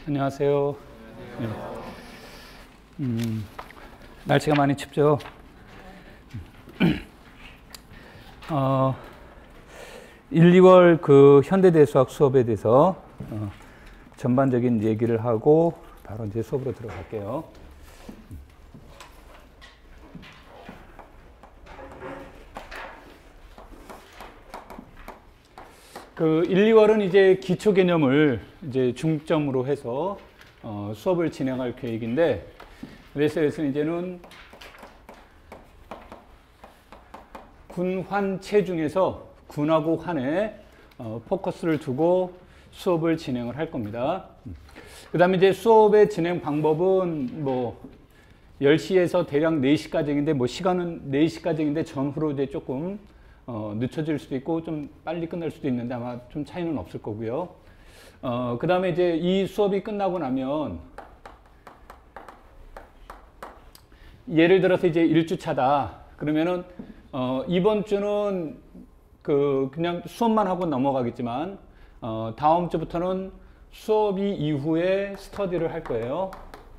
안녕하세요. 네. 날씨가 많이 춥죠. 1, 2월 그 현대대수학 수업에 대해서 전반적인 얘기를 하고 바로 이제 수업으로 들어갈게요. 그 1, 2월은 이제 기초 개념을 이제 중점으로 해서 수업을 진행할 계획인데, 그래서 이제는 군, 환, 체 중에서 군하고 환에 포커스를 두고 수업을 진행을 할 겁니다. 그 다음에 이제 수업의 진행 방법은 뭐 10시에서 대략 4시까지인데, 뭐 시간은 4시까지인데 전후로 이제 조금 늦춰질 수도 있고 좀 빨리 끝날 수도 있는데 아마 좀 차이는 없을 거고요. 그 다음에 이제 이 수업이 끝나고 나면 예를 들어서 이제 1주차다. 그러면은 이번 주는 그냥 수업만 하고 넘어가겠지만 다음 주부터는 수업이 이후에 스터디를 할 거예요.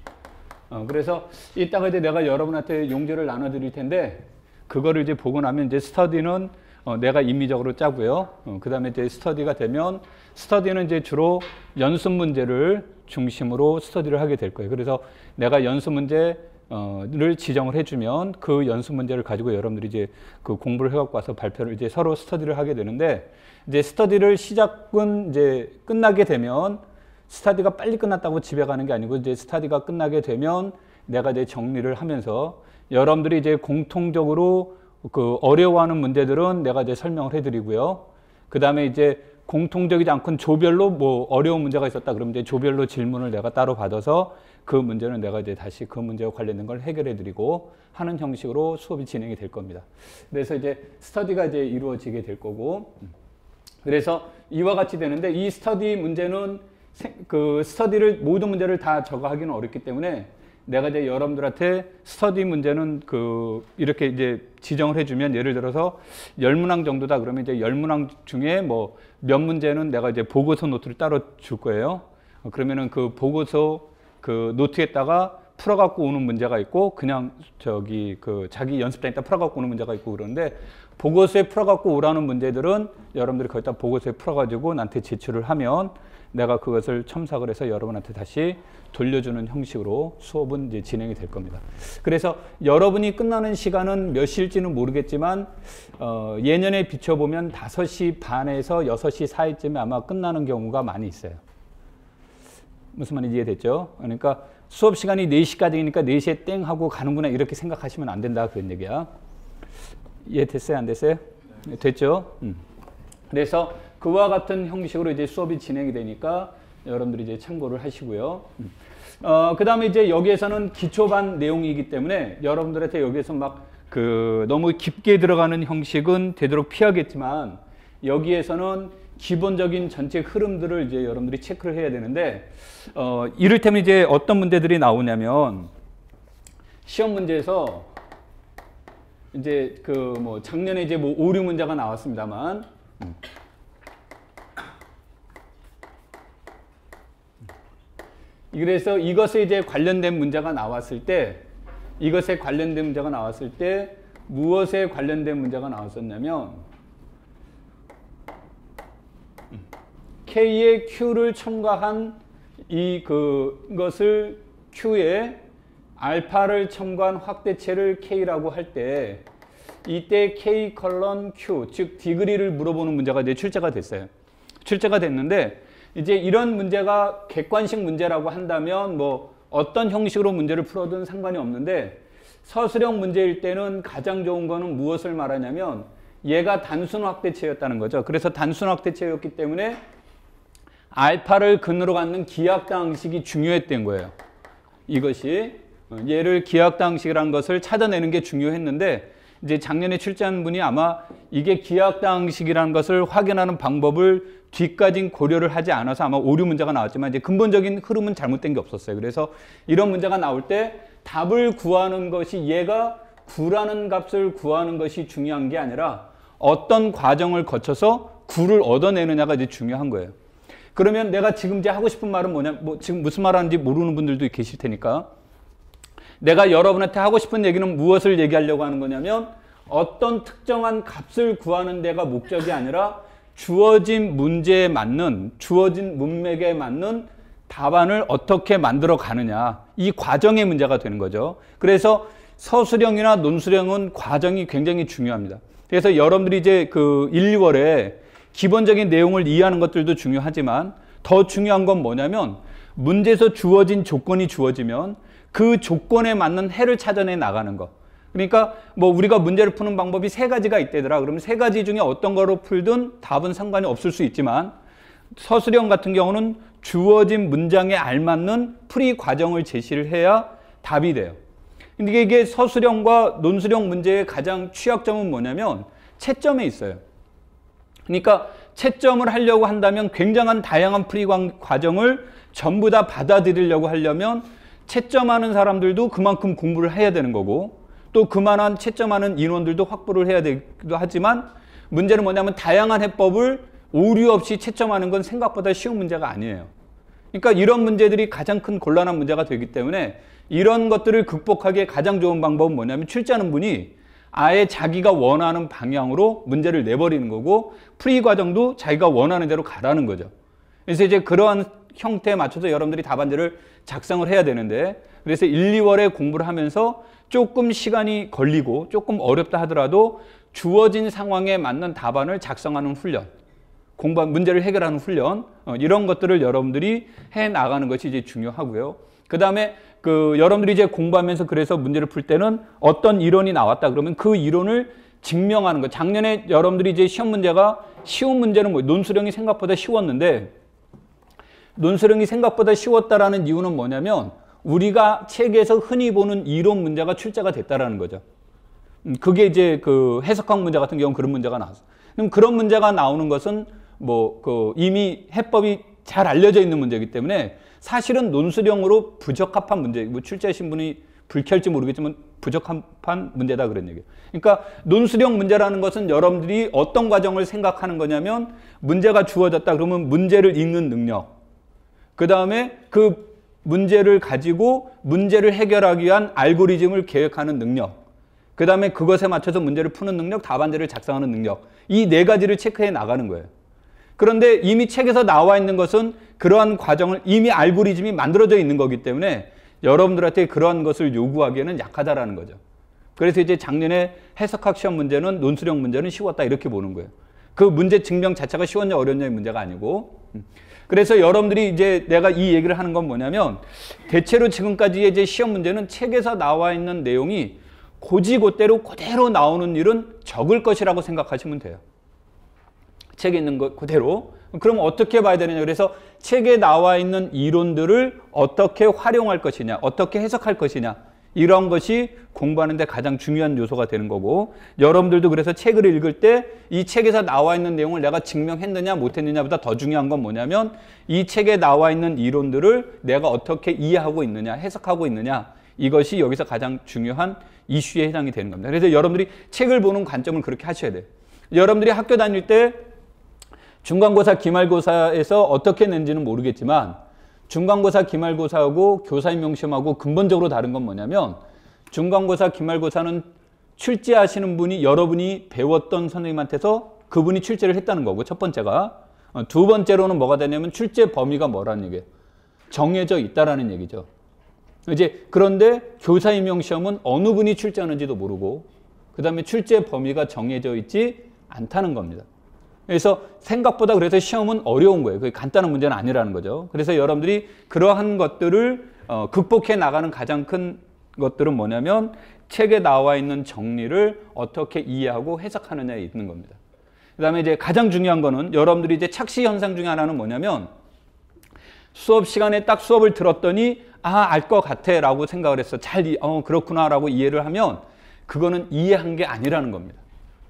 그래서 이따가 이제 내가 여러분한테 용지를 나눠 드릴 텐데, 그거를 이제 보고 나면 이제 스터디는 내가 임의적으로 짜고요. 그 다음에 이제 스터디가 되면, 스터디는 이제 주로 연습 문제를 중심으로 스터디를 하게 될 거예요. 그래서 내가 연습 문제를 지정을 해주면 그 연습 문제를 가지고 여러분들이 이제 그 공부를 해갖고 와서 발표를 이제 서로 스터디를 하게 되는데, 이제 스터디를 시작은 이제 끝나게 되면 스터디가 빨리 끝났다고 집에 가는 게 아니고, 이제 스터디가 끝나게 되면 내가 이제 정리를 하면서 여러분들이 이제 공통적으로 그 어려워하는 문제들은 내가 이제 설명을 해드리고요. 그 다음에 이제 공통적이지 않고 조별로 뭐 어려운 문제가 있었다 그러면 이제 조별로 질문을 내가 따로 받아서 그 문제는 내가 이제 다시 그 문제와 관련된 걸 해결해드리고 하는 형식으로 수업이 진행이 될 겁니다. 그래서 이제 스터디가 이제 이루어지게 될 거고, 그래서 이와 같이 되는데, 이 스터디 문제는 그 스터디를 모든 문제를 다 적어 하기는 어렵기 때문에 내가 이제 여러분들한테 스터디 문제는 이렇게 이제 지정을 해주면, 예를 들어서 10문항 정도다 그러면 이제 10문항 중에 뭐 몇 문제는 내가 이제 보고서 노트를 따로 줄 거예요. 그러면은 그 보고서 그 노트에다가 풀어갖고 오는 문제가 있고, 그냥 자기 연습장에다 풀어갖고 오는 문제가 있고 그러는데, 보고서에 풀어갖고 오라는 문제들은 여러분들이 거기다 보고서에 풀어가지고 나한테 제출을 하면 내가 그것을 첨삭을 해서 여러분한테 다시 돌려주는 형식으로 수업은 이제 진행이 될 겁니다. 그래서 여러분이 끝나는 시간은 몇 시일지는 모르겠지만 예년에 비춰보면 5시 반에서 6시 사이쯤에 아마 끝나는 경우가 많이 있어요. 무슨 말인지 이해됐죠? 그러니까 수업 시간이 4시까지니까 4시에 땡 하고 가는구나 이렇게 생각하시면 안 된다, 그런 얘기야. 이해됐어요? 안 됐어요? 네. 됐죠? 그래서 그와 같은 형식으로 이제 수업이 진행이 되니까 여러분들이 이제 참고를 하시고요. 그 다음에 이제 여기에서는 기초반 내용이기 때문에 여러분들한테 여기에서 막 너무 깊게 들어가는 형식은 되도록 피하겠지만, 여기에서는 기본적인 전체 흐름들을 이제 여러분들이 체크를 해야 되는데, 이를테면 이제 어떤 문제들이 나오냐면, 시험 문제에서 이제 뭐 작년에 이제 뭐 오류 문제가 나왔습니다만, 그래서 이것에 이제 관련된 문제가 나왔을 때, 무엇에 관련된 문제가 나왔었냐면, K에 Q를 첨가한 그것을 Q에 알파를 첨가한 확대체를 K라고 할 때, 이때 K 컬런 Q, 즉 디그리를 물어보는 문제가 이제 출제가 됐어요. 출제가 됐는데, 이제 이런 문제가 객관식 문제라고 한다면 뭐 어떤 형식으로 문제를 풀어도 상관이 없는데, 서술형 문제일 때는 가장 좋은 거는 무엇을 말하냐면, 얘가 단순 확대체였다는 거죠. 그래서 단순 확대체였기 때문에 알파를 근으로 갖는 기하학당식이 중요했던 거예요. 이것이 얘를 기하학당식이라는 것을 찾아내는 게 중요했는데, 이제 작년에 출제한 분이 아마 이게 기하학당식이라는 것을 확인하는 방법을 뒤까지 고려를 하지 않아서 아마 오류 문제가 나왔지만, 이제 근본적인 흐름은 잘못된 게 없었어요. 그래서 이런 문제가 나올 때 답을 구하는 것이, 얘가 9라는 값을 구하는 것이 중요한 게 아니라 어떤 과정을 거쳐서 9를 얻어내느냐가 이제 중요한 거예요. 그러면 내가 지금 이제 하고 싶은 말은 뭐냐, 지금 무슨 말 하는지 모르는 분들도 계실 테니까 내가 여러분한테 하고 싶은 얘기는 무엇을 얘기하려고 하는 거냐면 어떤 특정한 값을 구하는 데가 목적이 아니라 주어진 문제에 맞는, 주어진 문맥에 맞는 답안을 어떻게 만들어 가느냐, 이 과정의 문제가 되는 거죠. 그래서 서술형이나 논술형은 과정이 굉장히 중요합니다. 그래서 여러분들이 이제 그 1, 2월에 기본적인 내용을 이해하는 것들도 중요하지만 더 중요한 건 뭐냐면 문제에서 주어진 조건이 주어지면 그 조건에 맞는 해를 찾아내 나가는 거. 그러니까 뭐 우리가 문제를 푸는 방법이 3가지가 있대더라. 그러면 3가지 중에 어떤 거로 풀든 답은 상관이 없을 수 있지만 서술형 같은 경우는 주어진 문장에 알맞는 풀이 과정을 제시를 해야 답이 돼요. 근데 이게 서술형과 논술형 문제의 가장 취약점은 뭐냐면 채점에 있어요. 그러니까 채점을 하려고 한다면 굉장한 다양한 풀이 과정을 전부 다 받아들이려고 하려면 채점하는 사람들도 그만큼 공부를 해야 되는 거고 또 그만한 채점하는 인원들도 확보를 해야 되기도 하지만 문제는 뭐냐면 다양한 해법을 오류 없이 채점하는 건 생각보다 쉬운 문제가 아니에요. 그러니까 이런 문제들이 가장 큰 곤란한 문제가 되기 때문에 이런 것들을 극복하기에 가장 좋은 방법은 뭐냐면 출제하는 분이 아예 자기가 원하는 방향으로 문제를 내버리는 거고 풀이 과정도 자기가 원하는 대로 가라는 거죠. 그래서 이제 그러한 형태에 맞춰서 여러분들이 답안지를 작성을 해야 되는데 그래서 1, 2월에 공부를 하면서 조금 시간이 걸리고 조금 어렵다 하더라도 주어진 상황에 맞는 답안을 작성하는 훈련, 문제를 해결하는 훈련, 이런 것들을 여러분들이 해 나가는 것이 이제 중요하고요. 그 다음에 여러분들이 이제 공부하면서 그래서 문제를 풀 때는 어떤 이론이 나왔다 그러면 그 이론을 증명하는 거. 작년에 여러분들이 이제 시험 문제가 쉬운 문제는 논술형이 생각보다 쉬웠는데 논술형이 생각보다 쉬웠다라는 이유는 뭐냐면 우리가 책에서 흔히 보는 이론 문제가 출제가 됐다라는 거죠. 그게 이제 그 해석학 문제 같은 경우는 그런 문제가 나왔어. 그럼 그런 문제가 나오는 것은 이미 해법이 잘 알려져 있는 문제이기 때문에 사실은 논술형으로 부적합한 문제, 출제하신 분이 불쾌할지 모르겠지만 부적합한 문제다 그런 얘기예요. 그러니까 논술형 문제라는 것은 여러분들이 어떤 과정을 생각하는 거냐면 문제가 주어졌다 그러면 문제를 읽는 능력, 그 다음에 그 문제를 가지고 문제를 해결하기 위한 알고리즘을 계획하는 능력, 그 다음에 그것에 맞춰서 문제를 푸는 능력, 답안지를 작성하는 능력, 이 4가지를 체크해 나가는 거예요. 그런데 이미 책에서 나와 있는 것은 그러한 과정을 이미 알고리즘이 만들어져 있는 거기 때문에 여러분들한테 그러한 것을 요구하기에는 약하다라는 거죠. 그래서 이제 작년에 해석학 시험 문제는 논술형 문제는 쉬웠다 이렇게 보는 거예요. 그 문제 증명 자체가 쉬웠냐 어렵냐의 문제가 아니고. 그래서 여러분들이 이제 내가 이 얘기를 하는 건 뭐냐면 대체로 지금까지의 이제 시험 문제는 책에서 나와 있는 내용이 고지고대로 그대로 나오는 일은 적을 것이라고 생각하시면 돼요. 책에 있는 것 그대로. 그럼 어떻게 봐야 되느냐. 그래서 책에 나와 있는 이론들을 어떻게 활용할 것이냐, 어떻게 해석할 것이냐, 이런 것이 공부하는 데 가장 중요한 요소가 되는 거고 여러분들도 그래서 책을 읽을 때 이 책에서 나와 있는 내용을 내가 증명했느냐 못했느냐보다 더 중요한 건 뭐냐면 이 책에 나와 있는 이론들을 내가 어떻게 이해하고 있느냐, 해석하고 있느냐, 이것이 여기서 가장 중요한 이슈에 해당이 되는 겁니다. 그래서 여러분들이 책을 보는 관점을 그렇게 하셔야 돼요. 여러분들이 학교 다닐 때 중간고사, 기말고사에서 어떻게 낸지는 모르겠지만 중간고사, 기말고사하고 교사임용시험하고 근본적으로 다른 건 뭐냐면 중간고사, 기말고사는 출제하시는 분이 여러분이 배웠던 선생님한테서 그분이 출제를 했다는 거고 첫 번째가. 두 번째로는 뭐가 되냐면 출제 범위가 뭐라는 얘기예요. 정해져 있다라는 얘기죠. 이제 그런데 교사임용시험은 어느 분이 출제하는지도 모르고 그 다음에 출제 범위가 정해져 있지 않다는 겁니다. 그래서 생각보다 그래서 시험은 어려운 거예요. 그게 간단한 문제는 아니라는 거죠. 그래서 여러분들이 그러한 것들을 극복해 나가는 가장 큰 것들은 뭐냐면 책에 나와 있는 정리를 어떻게 이해하고 해석하느냐에 있는 겁니다. 그 다음에 이제 가장 중요한 거는 여러분들이 이제 착시 현상 중에 하나는 뭐냐면 수업 시간에 딱 수업을 들었더니 알 것 같아 라고 생각을 했어. 그렇구나 라고 이해를 하면 그거는 이해한 게 아니라는 겁니다.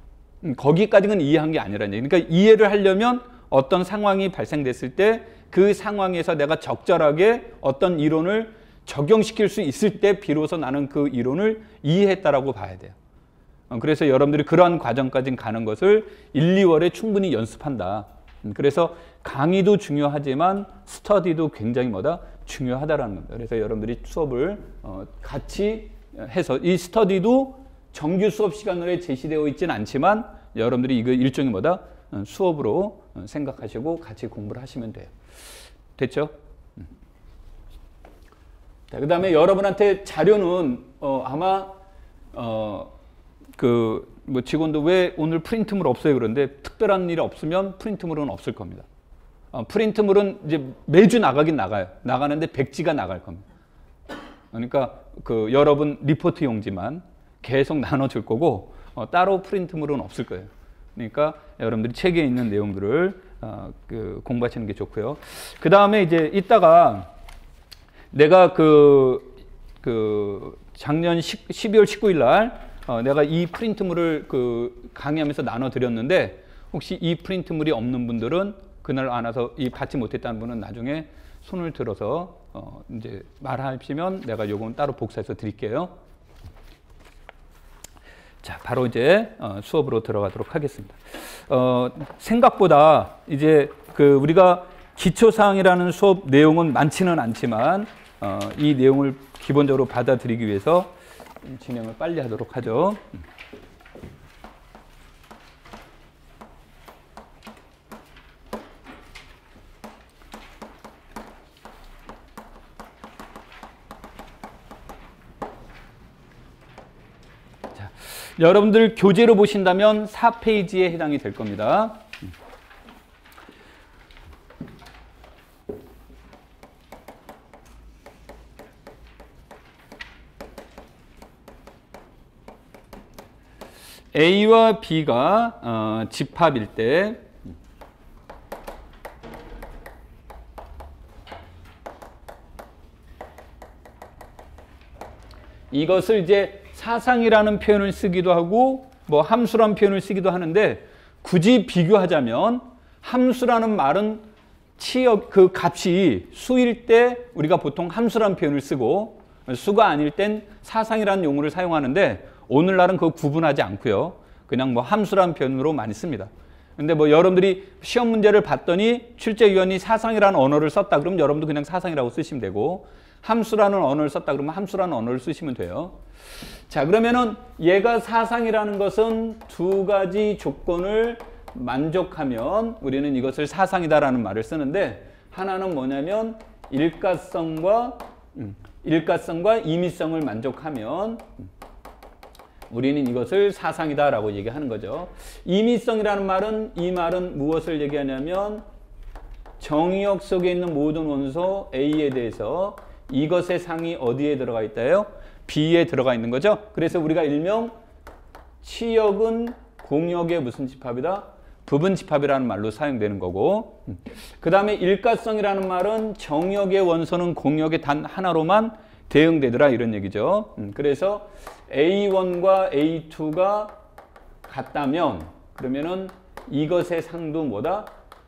거기까지는 이해한 게 아니라는 얘기예요. 그러니까 이해를 하려면 어떤 상황이 발생됐을 때 그 상황에서 내가 적절하게 어떤 이론을 적용시킬 수 있을 때 비로소 나는 그 이론을 이해했다라고 봐야 돼요. 그래서 여러분들이 그러한 과정까지 가는 것을 1, 2월에 충분히 연습한다. 그래서 강의도 중요하지만 스터디도 굉장히 뭐다? 중요하다라는 겁니다. 그래서 여러분들이 수업을 같이 해서 이 스터디도 정규 수업 시간으로 제시되어 있지는 않지만 여러분들이 이거 일종의 뭐다? 수업으로 생각하시고 같이 공부를 하시면 돼요. 됐죠? 자, 그 다음에 여러분한테 자료는 아마 뭐 직원도 왜 오늘 프린트물 없어요? 그런데 특별한 일이 없으면 프린트물은 없을 겁니다. 프린트물은 이제 매주 나가긴 나가요. 나가는데 백지가 나갈 겁니다. 그러니까 그 여러분 리포트 용지만 계속 나눠줄 거고 따로 프린트물은 없을 거예요. 그러니까 여러분들이 책에 있는 내용들을 공부하시는 게 좋고요. 그 다음에 이제 이따가 내가 작년 12월 19일 날 내가 이 프린트물을 강의하면서 나눠드렸는데 혹시 이 프린트물이 없는 분들은 그날 안 와서 받지 못했다는 분은 나중에 손을 들어서 이제 말하시면 내가 요건 따로 복사해서 드릴게요. 자, 바로 이제 수업으로 들어가도록 하겠습니다. 생각보다 이제 우리가 기초사항이라는 수업 내용은 많지는 않지만 이 내용을 기본적으로 받아들이기 위해서 진행을 빨리 하도록 하죠. 자, 여러분들 교재로 보신다면 4페이지에 해당이 될 겁니다. A와 B가 집합일 때 이것을 이제 사상이라는 표현을 쓰기도 하고 뭐 함수라는 표현을 쓰기도 하는데 굳이 비교하자면 함수라는 말은 그 값이 수일 때 우리가 보통 함수라는 표현을 쓰고 수가 아닐 땐 사상이라는 용어를 사용하는데 오늘날은 그거 구분하지 않고요. 그냥 뭐 함수라는 표현으로 많이 씁니다. 근데 뭐 여러분들이 시험 문제를 봤더니 출제위원이 사상이라는 언어를 썼다 그러면 여러분도 그냥 사상이라고 쓰시면 되고 함수라는 언어를 썼다 그러면 함수라는 언어를 쓰시면 돼요. 자, 그러면은 얘가 사상이라는 것은 두 가지 조건을 만족하면 우리는 이것을 사상이다라는 말을 쓰는데 하나는 뭐냐면 일가성과 임의성을 만족하면 우리는 이것을 사상이다라고 얘기하는 거죠. 임의성이라는 말은 이 말은 무엇을 얘기하냐면 정의역 속에 있는 모든 원소 A에 대해서 이것의 상이 어디에 들어가 있다요? B에 들어가 있는 거죠. 그래서 우리가 일명 치역은 공역의 무슨 집합이다? 부분 집합이라는 말로 사용되는 거고 그 다음에 일가성이라는 말은 정역의 원소는 공역의 단 하나로만 대응되더라 이런 얘기죠. 그래서 A1과 A2가 같다면 그러면은 이것의 상도 뭐다?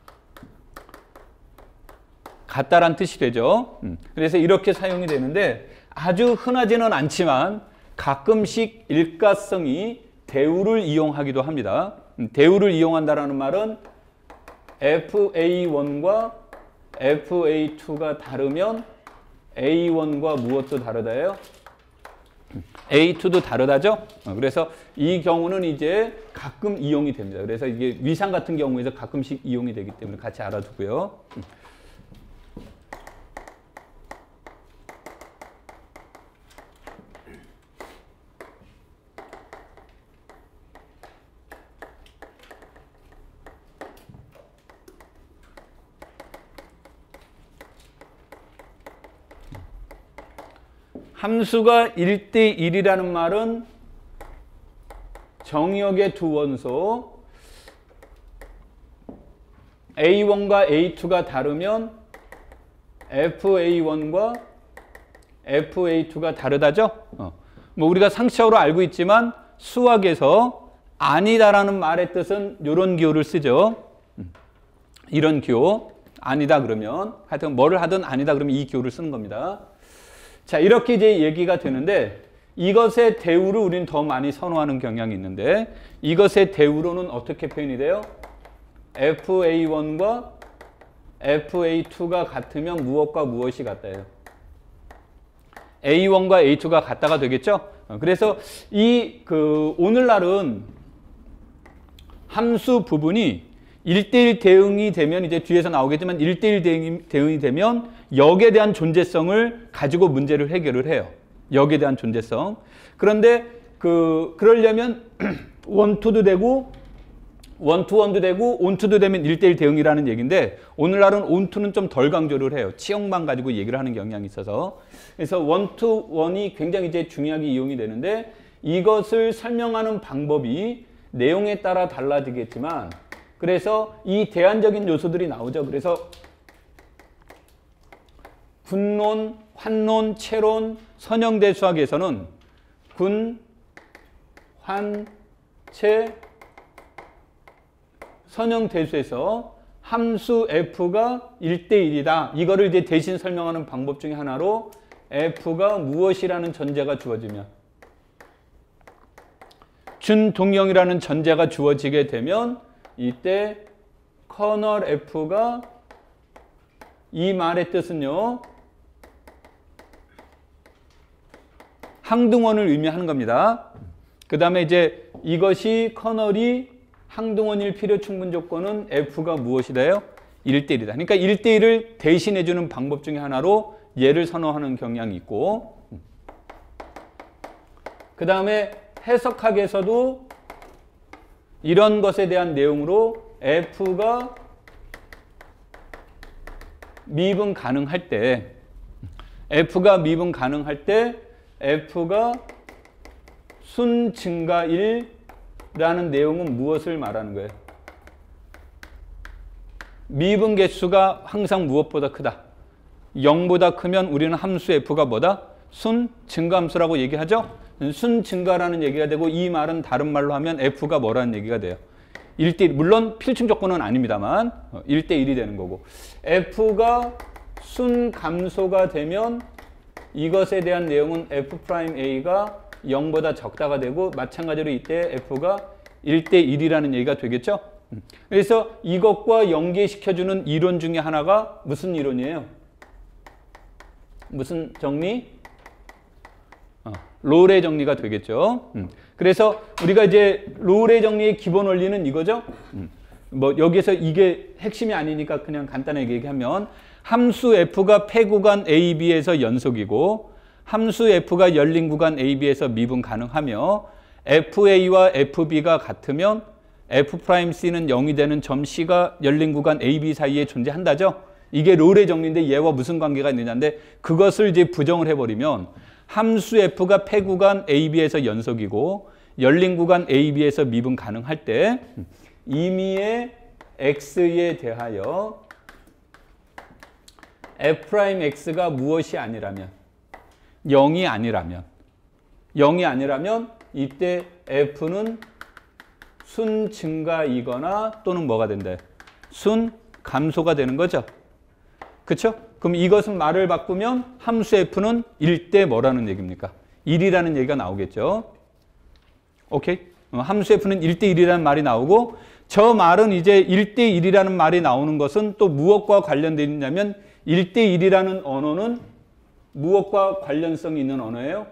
같다란 뜻이 되죠. 그래서 이렇게 사용이 되는데 아주 흔하지는 않지만 가끔씩 일가성이 대우를 이용하기도 합니다. 대우를 이용한다라는 말은 FA1과 FA2가 다르면 A1과 무엇도 다르다예요? A2도 다르다죠? 그래서 이 경우는 이제 가끔 이용이 됩니다. 그래서 이게 위상 같은 경우에서 가끔씩 이용이 되기 때문에 같이 알아두고요. 함수가 1대 1이라는 말은 정역의 두 원소 A1과 A2가 다르면 FA1과 FA2가 다르다죠? 뭐 우리가 상식적으로 알고 있지만 수학에서 아니다라는 말의 뜻은 이런 기호를 쓰죠. 이런 기호. 아니다 그러면 하여튼 뭐를 하든 아니다 그러면 이 기호를 쓰는 겁니다. 자, 이렇게 이제 얘기가 되는데 이것의 대우를 우리는 더 많이 선호하는 경향이 있는데 이것의 대우로는 어떻게 표현이 돼요? FA1과 FA2가 같으면 무엇과 무엇이 같다예요? A1과 A2가 같다가 되겠죠? 그래서 오늘날은 함수 부분이 1대1 대응이 되면 이제 뒤에서 나오겠지만 1대1 대응이 되면 역에 대한 존재성을 가지고 문제를 해결을 해요. 역에 대한 존재성. 그런데 그러려면 원투도 되고 원투원도 되고 온투도 되면 1대1 대응이라는 얘기인데 오늘날은 온투는 좀 덜 강조를 해요. 치역만 가지고 얘기를 하는 경향이 있어서. 그래서 원투원이 굉장히 이제 중요하게 이용이 되는데 이것을 설명하는 방법이 내용에 따라 달라지겠지만 그래서 이 대안적인 요소들이 나오죠. 그래서 군론, 환론, 체론, 선형대 수학에서는 군, 환, 체, 선형대수에서 함수 f가 1대1이다. 이거를 이제 대신 설명하는 방법 중에 하나로 f가 무엇이라는 전제가 주어지면 준동형이라는 전제가 주어지게 되면 이때 커널 f가 이 말의 뜻은요. 항등원을 의미하는 겁니다. 그 다음에 이제 이것이 커널이 항등원일 필요 충분 조건은 f가 무엇이다요? 1대1이다. 그러니까 1대1을 대신해주는 방법 중에 하나로 얘를 선호하는 경향이 있고 그 다음에 해석학에서도 이런 것에 대한 내용으로 f가 미분 가능할 때 f가 미분 가능할 때 f가 순 증가일 라는 내용은 무엇을 말하는 거예요? 미분 개수가 항상 무엇보다 크다. 0보다 크면 우리는 함수 f가 뭐다? 순 증가함수라고 얘기하죠? 순 증가라는 얘기가 되고 이 말은 다른 말로 하면 f가 뭐라는 얘기가 돼요? 1대1, 물론 필충 조건은 아닙니다만 1대1이 되는 거고 f가 순 감소가 되면 이것에 대한 내용은 f'A가 0보다 적다가 되고 마찬가지로 이때 f가 1대1이라는 얘기가 되겠죠. 그래서 이것과 연계시켜주는 이론 중에 하나가 무슨 이론이에요? 무슨 정리? 로레 정리가 되겠죠. 그래서 우리가 이제 로레 정리의 기본 원리는 이거죠. 뭐 여기에서 이게 핵심이 아니니까 그냥 간단하게 얘기하면 함수 f가 폐구간 A, B에서 연속이고 함수 f가 열린 구간 A, B에서 미분 가능하며 FA와 FB가 같으면 F'C는 0이 되는 점 C가 열린 구간 A, B 사이에 존재한다죠. 이게 롤의 정리인데 얘와 무슨 관계가 있느냐인데 그것을 이제 부정을 해버리면 함수 f가 폐구간 A, B에서 연속이고 열린 구간 A, B에서 미분 가능할 때 임의의 X에 대하여 F'X가 무엇이 아니라면 0이 아니라면 이때 F는 순 증가이거나 또는 뭐가 된다? 순 감소가 되는 거죠. 그렇죠? 그럼 이것은 말을 바꾸면 함수 F는 1대 뭐라는 얘기입니까? 1이라는 얘기가 나오겠죠. 오케이? 함수 F는 1대1이라는 말이 나오고 저 말은 이제 1대1이라는 말이 나오는 것은 또 무엇과 관련되어 있냐면 1대1이라는 언어는 무엇과 관련성이 있는 언어예요?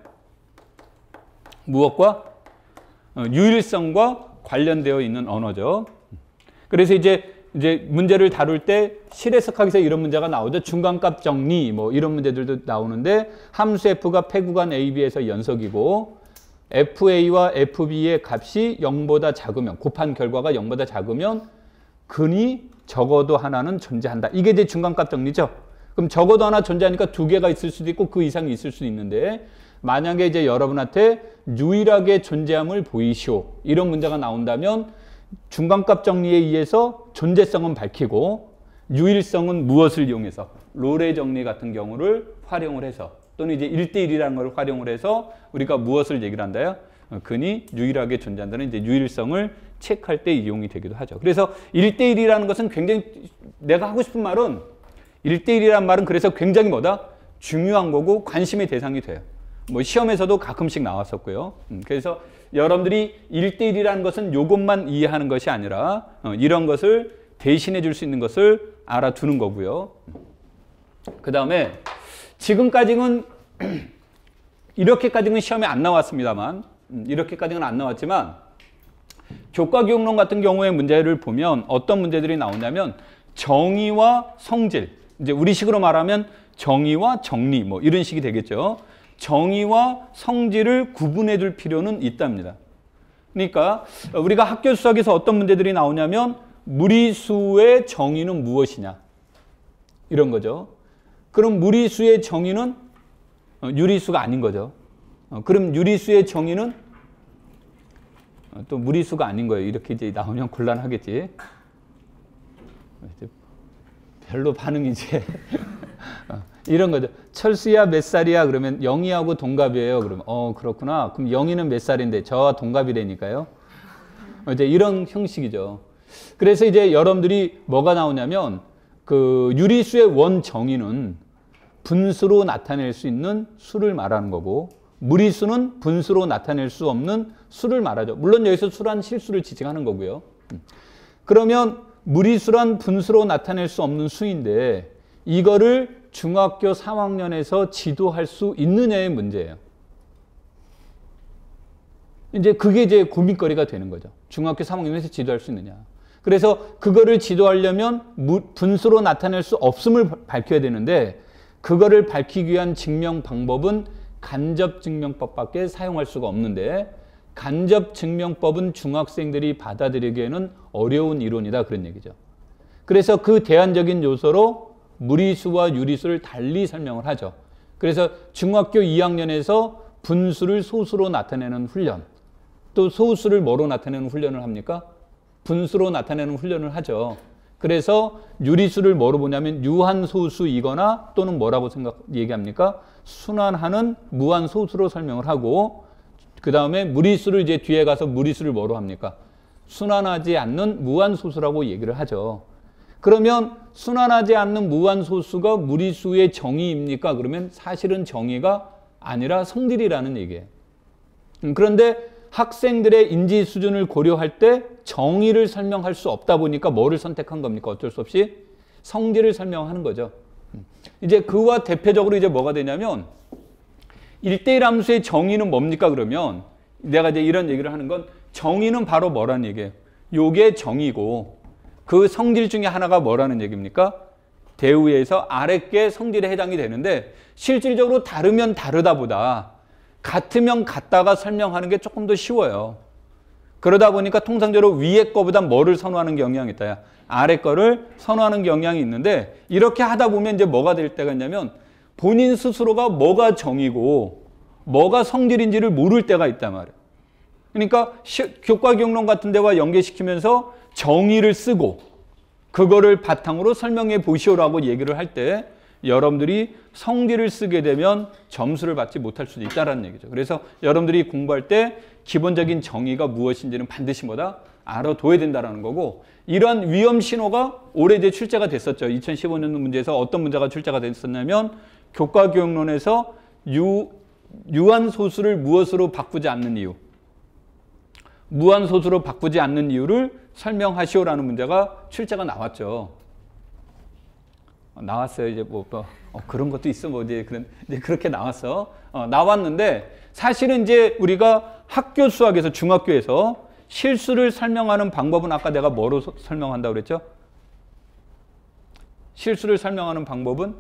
무엇과? 유일성과 관련되어 있는 언어죠. 그래서 이제 문제를 다룰 때 실해석학에서 이런 문제가 나오죠. 중간값 정리 뭐 이런 문제들도 나오는데 함수 f가 폐구간 A, B에서 연속이고 FA와 FB의 값이 0보다 작으면 곱한 결과가 0보다 작으면 근이 적어도 하나는 존재한다. 이게 이제 중간값 정리죠. 그럼 적어도 하나 존재하니까 두 개가 있을 수도 있고 그 이상이 있을 수도 있는데 만약에 이제 여러분한테 유일하게 존재함을 보이시오. 이런 문제가 나온다면 중간값 정리에 의해서 존재성은 밝히고 유일성은 무엇을 이용해서 롤의 정리 같은 경우를 활용을 해서 또는 이제 1대1이라는 걸 활용을 해서 우리가 무엇을 얘기를 한다요? 근이 유일하게 존재한다는 이제 유일성을 체크할 때 이용이 되기도 하죠. 그래서 1대1이라는 것은 굉장히 내가 하고 싶은 말은 1대1이라는 말은 그래서 굉장히 뭐다? 중요한 거고 관심의 대상이 돼요. 뭐 시험에서도 가끔씩 나왔었고요. 그래서 여러분들이 1대1이라는 것은 이것만 이해하는 것이 아니라 이런 것을 대신해 줄 수 있는 것을 알아두는 거고요. 그 다음에 지금까지는 이렇게까지는 시험에 안 나왔습니다만, 이렇게까지는 안 나왔지만 교과기억론 같은 경우의 문제를 보면 어떤 문제들이 나오냐면 정의와 성질, 이제 우리식으로 말하면 정의와 정리 뭐 이런 식이 되겠죠. 정의와 성질을 구분해 둘 필요는 있답니다. 그러니까 우리가 학교 수학에서 어떤 문제들이 나오냐면 무리수의 정의는 무엇이냐 이런 거죠. 그럼 무리수의 정의는 유리수가 아닌 거죠. 그럼 유리수의 정의는 또 무리수가 아닌 거예요. 이렇게 이제 나오면 곤란하겠지. 별로 반응이 이제 이런 거죠. 철수야 몇 살이야? 그러면 영희하고 동갑이에요. 그러면 그렇구나. 그럼 영희는 몇 살인데 저와 동갑이라니까요. 이제 이런 형식이죠. 그래서 이제 여러분들이 뭐가 나오냐면 그 유리수의 원 정의는 분수로 나타낼 수 있는 수를 말하는 거고 무리수는 분수로 나타낼 수 없는 수를 말하죠. 물론 여기서 수란 실수를 지칭하는 거고요. 그러면 무리수란 분수로 나타낼 수 없는 수인데 이거를 중학교 3학년에서 지도할 수 있느냐의 문제예요. 이제 그게 이제 고민거리가 되는 거죠. 중학교 3학년에서 지도할 수 있느냐. 그래서 그거를 지도하려면 분수로 나타낼 수 없음을 밝혀야 되는데 그거를 밝히기 위한 증명 방법은 간접증명법밖에 사용할 수가 없는데 간접증명법은 중학생들이 받아들이기에는 어려운 이론이다 그런 얘기죠. 그래서 그 대안적인 요소로 무리수와 유리수를 달리 설명을 하죠. 그래서 중학교 2학년에서 분수를 소수로 나타내는 훈련, 또 소수를 뭐로 나타내는 훈련을 합니까? 분수로 나타내는 훈련을 하죠. 그래서 유리수를 뭐로 보냐면 유한소수이거나 또는 뭐라고 얘기합니까? 순환하는 무한소수로 설명을 하고 그 다음에 무리수를 이제 뒤에 가서 무리수를 뭐로 합니까? 순환하지 않는 무한소수라고 얘기를 하죠. 그러면 순환하지 않는 무한소수가 무리수의 정의입니까? 그러면 사실은 정의가 아니라 성질이라는 얘기예요. 그런데 학생들의 인지 수준을 고려할 때 정의를 설명할 수 없다 보니까 뭐를 선택한 겁니까? 어쩔 수 없이 성질을 설명하는 거죠. 이제 그와 대표적으로 이제 뭐가 되냐면 1대1 함수의 정의는 뭡니까? 그러면 내가 이제 이런 얘기를 하는 건 정의는 바로 뭐라는 얘기예요? 요게 정의고 그 성질 중에 하나가 뭐라는 얘기입니까? 대우에서 아랫게 성질에 해당이 되는데 실질적으로 다르면 다르다 보다 같으면 같다가 설명하는 게 조금 더 쉬워요. 그러다 보니까 통상적으로 위에 거보다 뭐를 선호하는 경향이 있다. 아래 거를 선호하는 경향이 있는데 이렇게 하다 보면 이제 뭐가 될 때가 있냐면 본인 스스로가 뭐가 정의고 뭐가 성질인지를 모를 때가 있단 말이에요. 그러니까 교과기억론 같은 데와 연계시키면서 정의를 쓰고 그거를 바탕으로 설명해 보시오라고 얘기를 할 때 여러분들이 성질을 쓰게 되면 점수를 받지 못할 수도 있다는 얘기죠. 그래서 여러분들이 공부할 때 기본적인 정의가 무엇인지는 반드시 뭐다? 알아둬야 된다는 거고 이러한 위험 신호가 올해 이제 출제가 됐었죠. 2015년 문제에서 어떤 문제가 출제가 됐었냐면 교과기억론에서 유한소수를 무엇으로 바꾸지 않는 이유 무한소수로 바꾸지 않는 이유를 설명하시오라는 문제가 출제가 나왔죠. 나왔어요. 이제 그런 것도 있어. 이제 그렇게 나왔어. 나왔는데 사실은 이제 우리가 학교 수학에서 중학교에서 실수를 설명하는 방법은 아까 내가 뭐로 설명한다고 그랬죠? 실수를 설명하는 방법은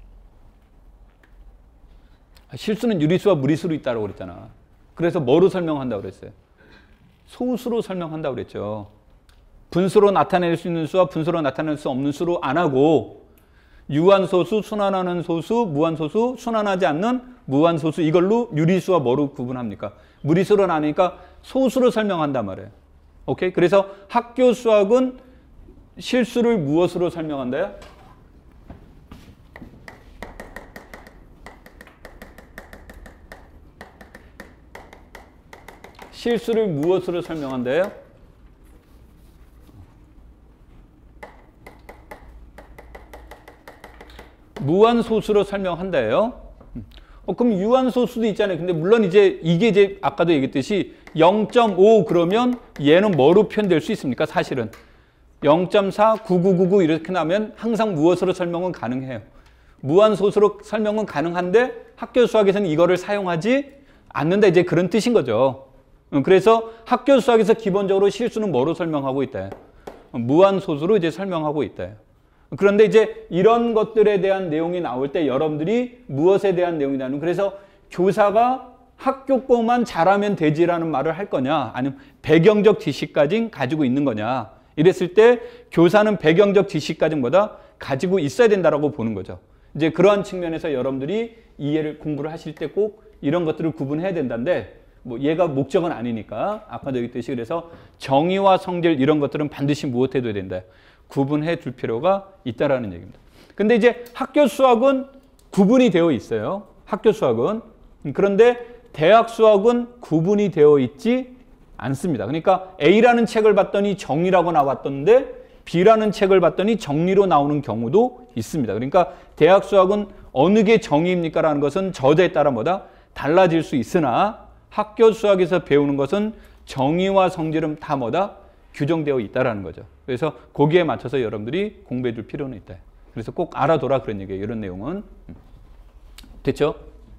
실수는 유리수와 무리수로 있다고 그랬잖아. 그래서 뭐로 설명한다고 그랬어요? 소수로 설명한다고 그랬죠. 분수로 나타낼 수 있는 수와 분수로 나타낼 수 없는 수로 안 하고 유한소수, 순환하는 소수, 무한소수, 순환하지 않는 무한소수 이걸로 유리수와 뭐로 구분합니까? 무리수로 나누니까 소수로 설명한단 말이에요. 오케이? 그래서 학교 수학은 실수를 무엇으로 설명한다요? 실수를 무엇으로 설명한다요? 무한소수로 설명한다예요. 그럼 유한소수도 있잖아요. 근데 물론 이제 이게 이제 아까도 얘기했듯이 0.5 그러면 얘는 뭐로 표현될 수 있습니까? 사실은 0.4, 9999 이렇게 나오면 항상 무엇으로 설명은 가능해요. 무한소수로 설명은 가능한데 학교 수학에서는 이거를 사용하지 않는다. 이제 그런 뜻인 거죠. 그래서 학교 수학에서 기본적으로 실수는 뭐로 설명하고 있다. 무한소수로 이제 설명하고 있다. 그런데 이제 이런 것들에 대한 내용이 나올 때 여러분들이 무엇에 대한 내용이 나오는, 그래서 교사가 학교 거만 잘하면 되지라는 말을 할 거냐, 아니면 배경적 지식까지 가지고 있는 거냐. 이랬을 때 교사는 배경적 지식까지보다 가지고 있어야 된다라고 보는 거죠. 이제 그러한 측면에서 여러분들이 이해를 공부를 하실 때 꼭 이런 것들을 구분해야 된다는데, 뭐 얘가 목적은 아니니까 아까도 얘기했듯이, 그래서 정의와 성질 이런 것들은 반드시 무엇해둬야 된다. 구분해 둘 필요가 있다라는 얘기입니다. 근데 이제 학교 수학은 구분이 되어 있어요. 학교 수학은. 그런데 대학 수학은 구분이 되어 있지 않습니다. 그러니까 A라는 책을 봤더니 정의라고 나왔던데 B라는 책을 봤더니 정리로 나오는 경우도 있습니다. 그러니까 대학 수학은 어느 게 정의입니까? 라는 것은 저자에 따라 뭐다? 달라질 수 있으나 학교 수학에서 배우는 것은 정의와 성질은 다 뭐다? 규정되어 있다라는 거죠. 그래서 거기에 맞춰서 여러분들이 공부해 줄 필요는 있다. 그래서 꼭 알아둬라 그런 얘기예요. 이런 내용은. 됐죠?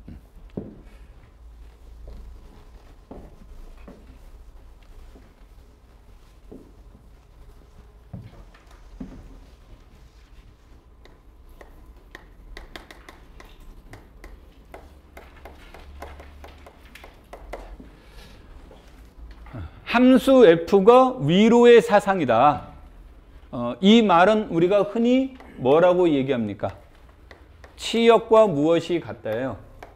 함수 f가 위로의 사상이다. 이 말은 우리가 흔히 뭐라고 얘기합니까? 치역과 무엇이 같다예요?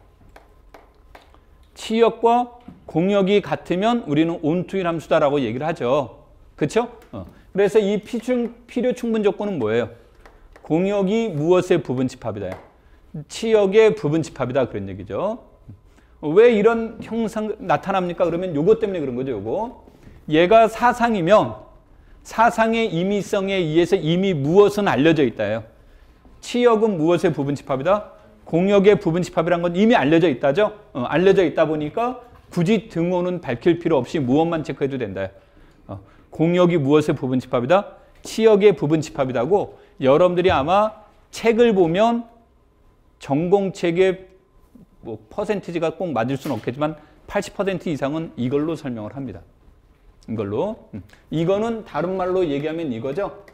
치역과 공역이 같으면 우리는 온투일 함수다라고 얘기를 하죠. 그렇죠? 그래서 이 필요 충분 조건은 뭐예요? 공역이 무엇의 부분집합이다. 치역의 부분집합이다. 그런 얘기죠. 왜 이런 형상 나타납니까? 그러면 요것 때문에 그런 거죠. 요거. 얘가 사상이면 사상의 임의성에 의해서 이미 무엇은 알려져 있다요. 치역은 무엇의 부분집합이다? 공역의 부분집합이란 건 이미 알려져 있다죠. 알려져 있다 보니까 굳이 등호는 밝힐 필요 없이 무엇만 체크해도 된다. 공역이 무엇의 부분집합이다? 치역의 부분집합이다고 여러분들이 아마 책을 보면 전공책의 뭐 퍼센티지가 꼭 맞을 수는 없겠지만 80% 이상은 이걸로 설명을 합니다. 이걸로. 이거는 다른 말로 얘기하면 이거죠.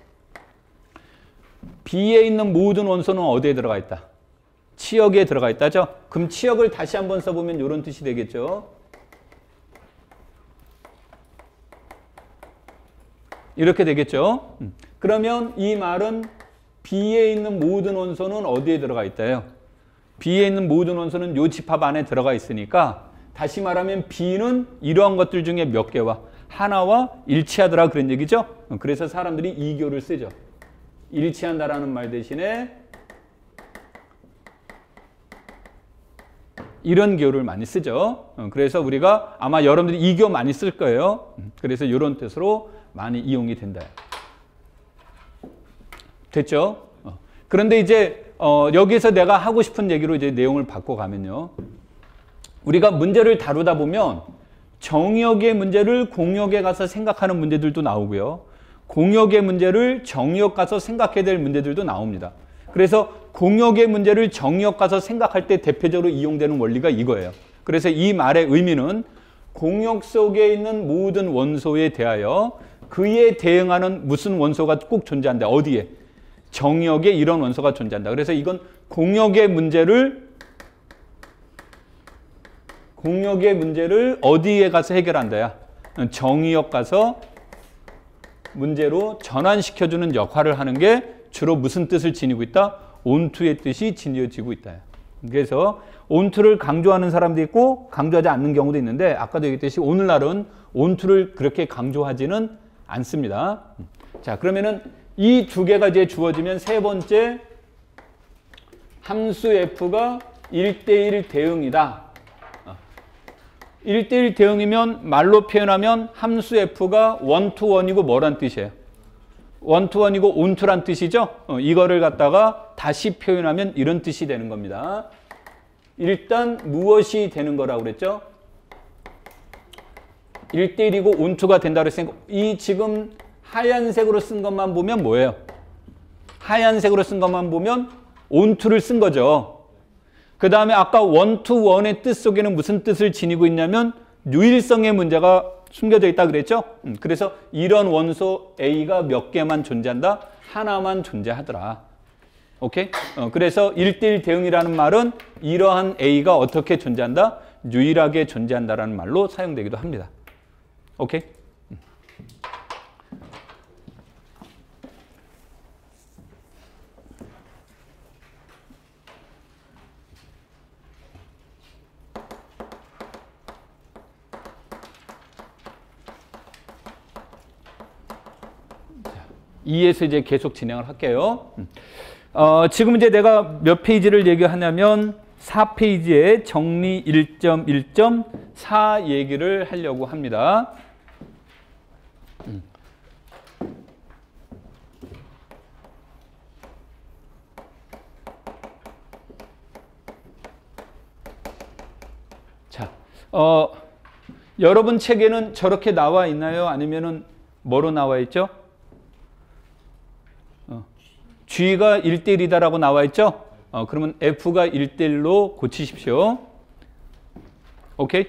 B에 있는 모든 원소는 어디에 들어가 있다? 치역에 들어가 있다죠. 그럼 치역을 다시 한번 써보면 이런 뜻이 되겠죠. 이렇게 되겠죠. 그러면 이 말은 B에 있는 모든 원소는 어디에 들어가 있다요? B에 있는 모든 원소는 요 집합 안에 들어가 있으니까 다시 말하면 B는 이러한 것들 중에 몇 개와 하나와 일치하더라 그런 얘기죠. 그래서 사람들이 이교를 쓰죠. 일치한다라는 말 대신에 이런 교를 많이 쓰죠. 그래서 우리가 아마 여러분들이 이교 많이 쓸 거예요. 그래서 이런 뜻으로 많이 이용이 된다. 됐죠? 그런데 이제 여기서 내가 하고 싶은 얘기로 이제 내용을 바꿔가면요. 우리가 문제를 다루다 보면 정역의 문제를 공역에 가서 생각하는 문제들도 나오고요. 공역의 문제를 정역 가서 생각해야 될 문제들도 나옵니다. 그래서 공역의 문제를 정역 가서 생각할 때 대표적으로 이용되는 원리가 이거예요. 그래서 이 말의 의미는 공역 속에 있는 모든 원소에 대하여 그에 대응하는 무슨 원소가 꼭 존재한다. 어디에? 정역에 이런 원소가 존재한다. 그래서 이건 공역의 문제를 어디에 가서 해결한다야? 정의역 가서 문제로 전환시켜주는 역할을 하는 게 주로 무슨 뜻을 지니고 있다? 온투의 뜻이 지니어지고 있다. 그래서 온투를 강조하는 사람도 있고 강조하지 않는 경우도 있는데 아까도 얘기했듯이 오늘날은 온투를 그렇게 강조하지는 않습니다. 자, 그러면은 이 두 개가 이제 주어지면 세 번째 함수 f가 1대1 대응이다. 1대1 대응이면 말로 표현하면 함수 f가 원투원이고 뭐란 뜻이에요? 원투원이고 온투란 뜻이죠? 이거를 갖다가 다시 표현하면 이런 뜻이 되는 겁니다. 일단 무엇이 되는 거라고 그랬죠? 1대1이고 온투가 된다고 했으니까 이 지금 하얀색으로 쓴 것만 보면 뭐예요? 하얀색으로 쓴 것만 보면 onto를 쓴 거죠. 그 다음에 아까 one to one의 뜻 속에는 무슨 뜻을 지니고 있냐면 유일성의 문제가 숨겨져 있다 그랬죠? 그래서 이런 원소 A가 몇 개만 존재한다? 하나만 존재하더라. 오케이? 그래서 1대1 대응이라는 말은 이러한 A가 어떻게 존재한다? 유일하게 존재한다라는 말로 사용되기도 합니다. 오케이? 이에서 이제 계속 진행을 할게요. 지금 이제 내가 몇 페이지를 얘기하냐면 4페이지에 정리 1.1.4 얘기를 하려고 합니다. 자, 여러분 책에는 저렇게 나와 있나요? 아니면은 뭐로 나와 있죠? G가 1대1이다라고 나와 있죠? 그러면 F가 1대1로 고치십시오. 오케이?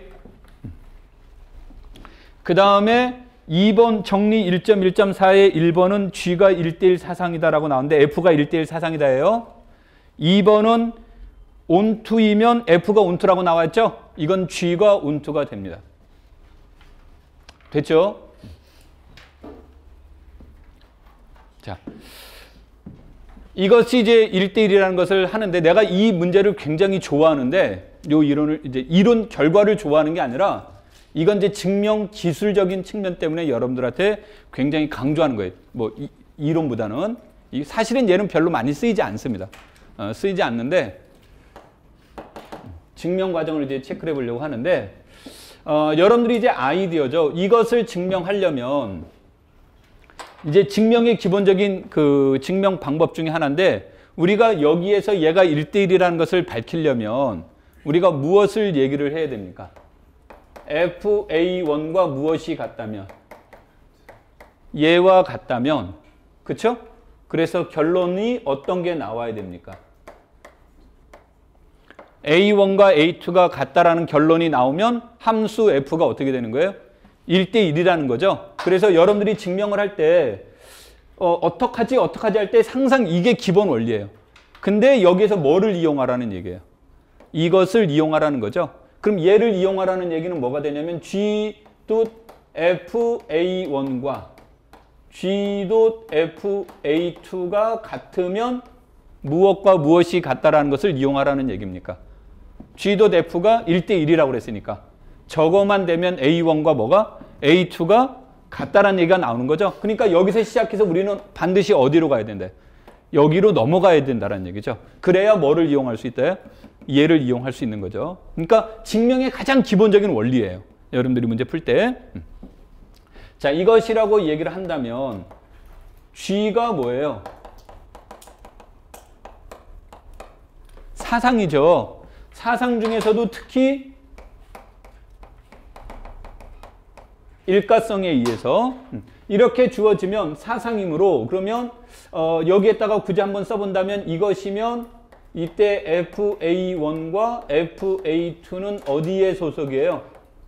그 다음에 2번 정리 1.1.4의 1번은 G가 1대1 사상이다라고 나오는데 F가 1대1 사상이다예요. 2번은 onto이면 F가 onto라고 나와 있죠? 이건 G가 onto가 됩니다. 됐죠? 자. 이것이 이제 1대1이라는 것을 하는데 내가 이 문제를 굉장히 좋아하는데 요 이론을 이제 이론 결과를 좋아하는 게 아니라 이건 이제 증명 기술적인 측면 때문에 여러분들한테 굉장히 강조하는 거예요. 뭐 이론보다는 사실은 얘는 별로 많이 쓰이지 않습니다. 쓰이지 않는데 증명 과정을 이제 체크해 보려고 하는데 여러분들이 이제 아이디어죠. 이것을 증명하려면 이제 증명의 기본적인 그 증명 방법 중에 하나인데 우리가 여기에서 얘가 1대1이라는 것을 밝히려면 우리가 무엇을 얘기를 해야 됩니까? FA1과 무엇이 같다면? 얘와 같다면, 그쵸? 그래서 결론이 어떤 게 나와야 됩니까? A1과 A2가 같다라는 결론이 나오면 함수 F가 어떻게 되는 거예요? 1대1이라는 거죠. 그래서 여러분들이 증명을 할 때 어떡하지 할 때 항상 이게 기본 원리예요. 근데 여기에서 뭐를 이용하라는 얘기예요? 이것을 이용하라는 거죠. 그럼 얘를 이용하라는 얘기는 뭐가 되냐면 G.FA1과 G.FA2가 같으면 무엇과 무엇이 같다라는 것을 이용하라는 얘기입니까? G.F가 1대1이라고 그랬으니까 저거만 되면 A1과 뭐가? A2가 같다라는 얘기가 나오는 거죠. 그러니까 여기서 시작해서 우리는 반드시 어디로 가야 된대? 여기로 넘어가야 된다는 얘기죠. 그래야 뭐를 이용할 수 있다요? 얘를 이용할 수 있는 거죠. 그러니까 증명의 가장 기본적인 원리예요. 여러분들이 문제 풀 때. 자, 이것이라고 얘기를 한다면 G가 뭐예요? 사상이죠. 사상 중에서도 특히 일가성에 의해서 이렇게 주어지면 사상이므로 그러면 여기에다가 굳이 한번 써본다면 이것이면 이때 FA1과 FA2는 어디에 소속이에요?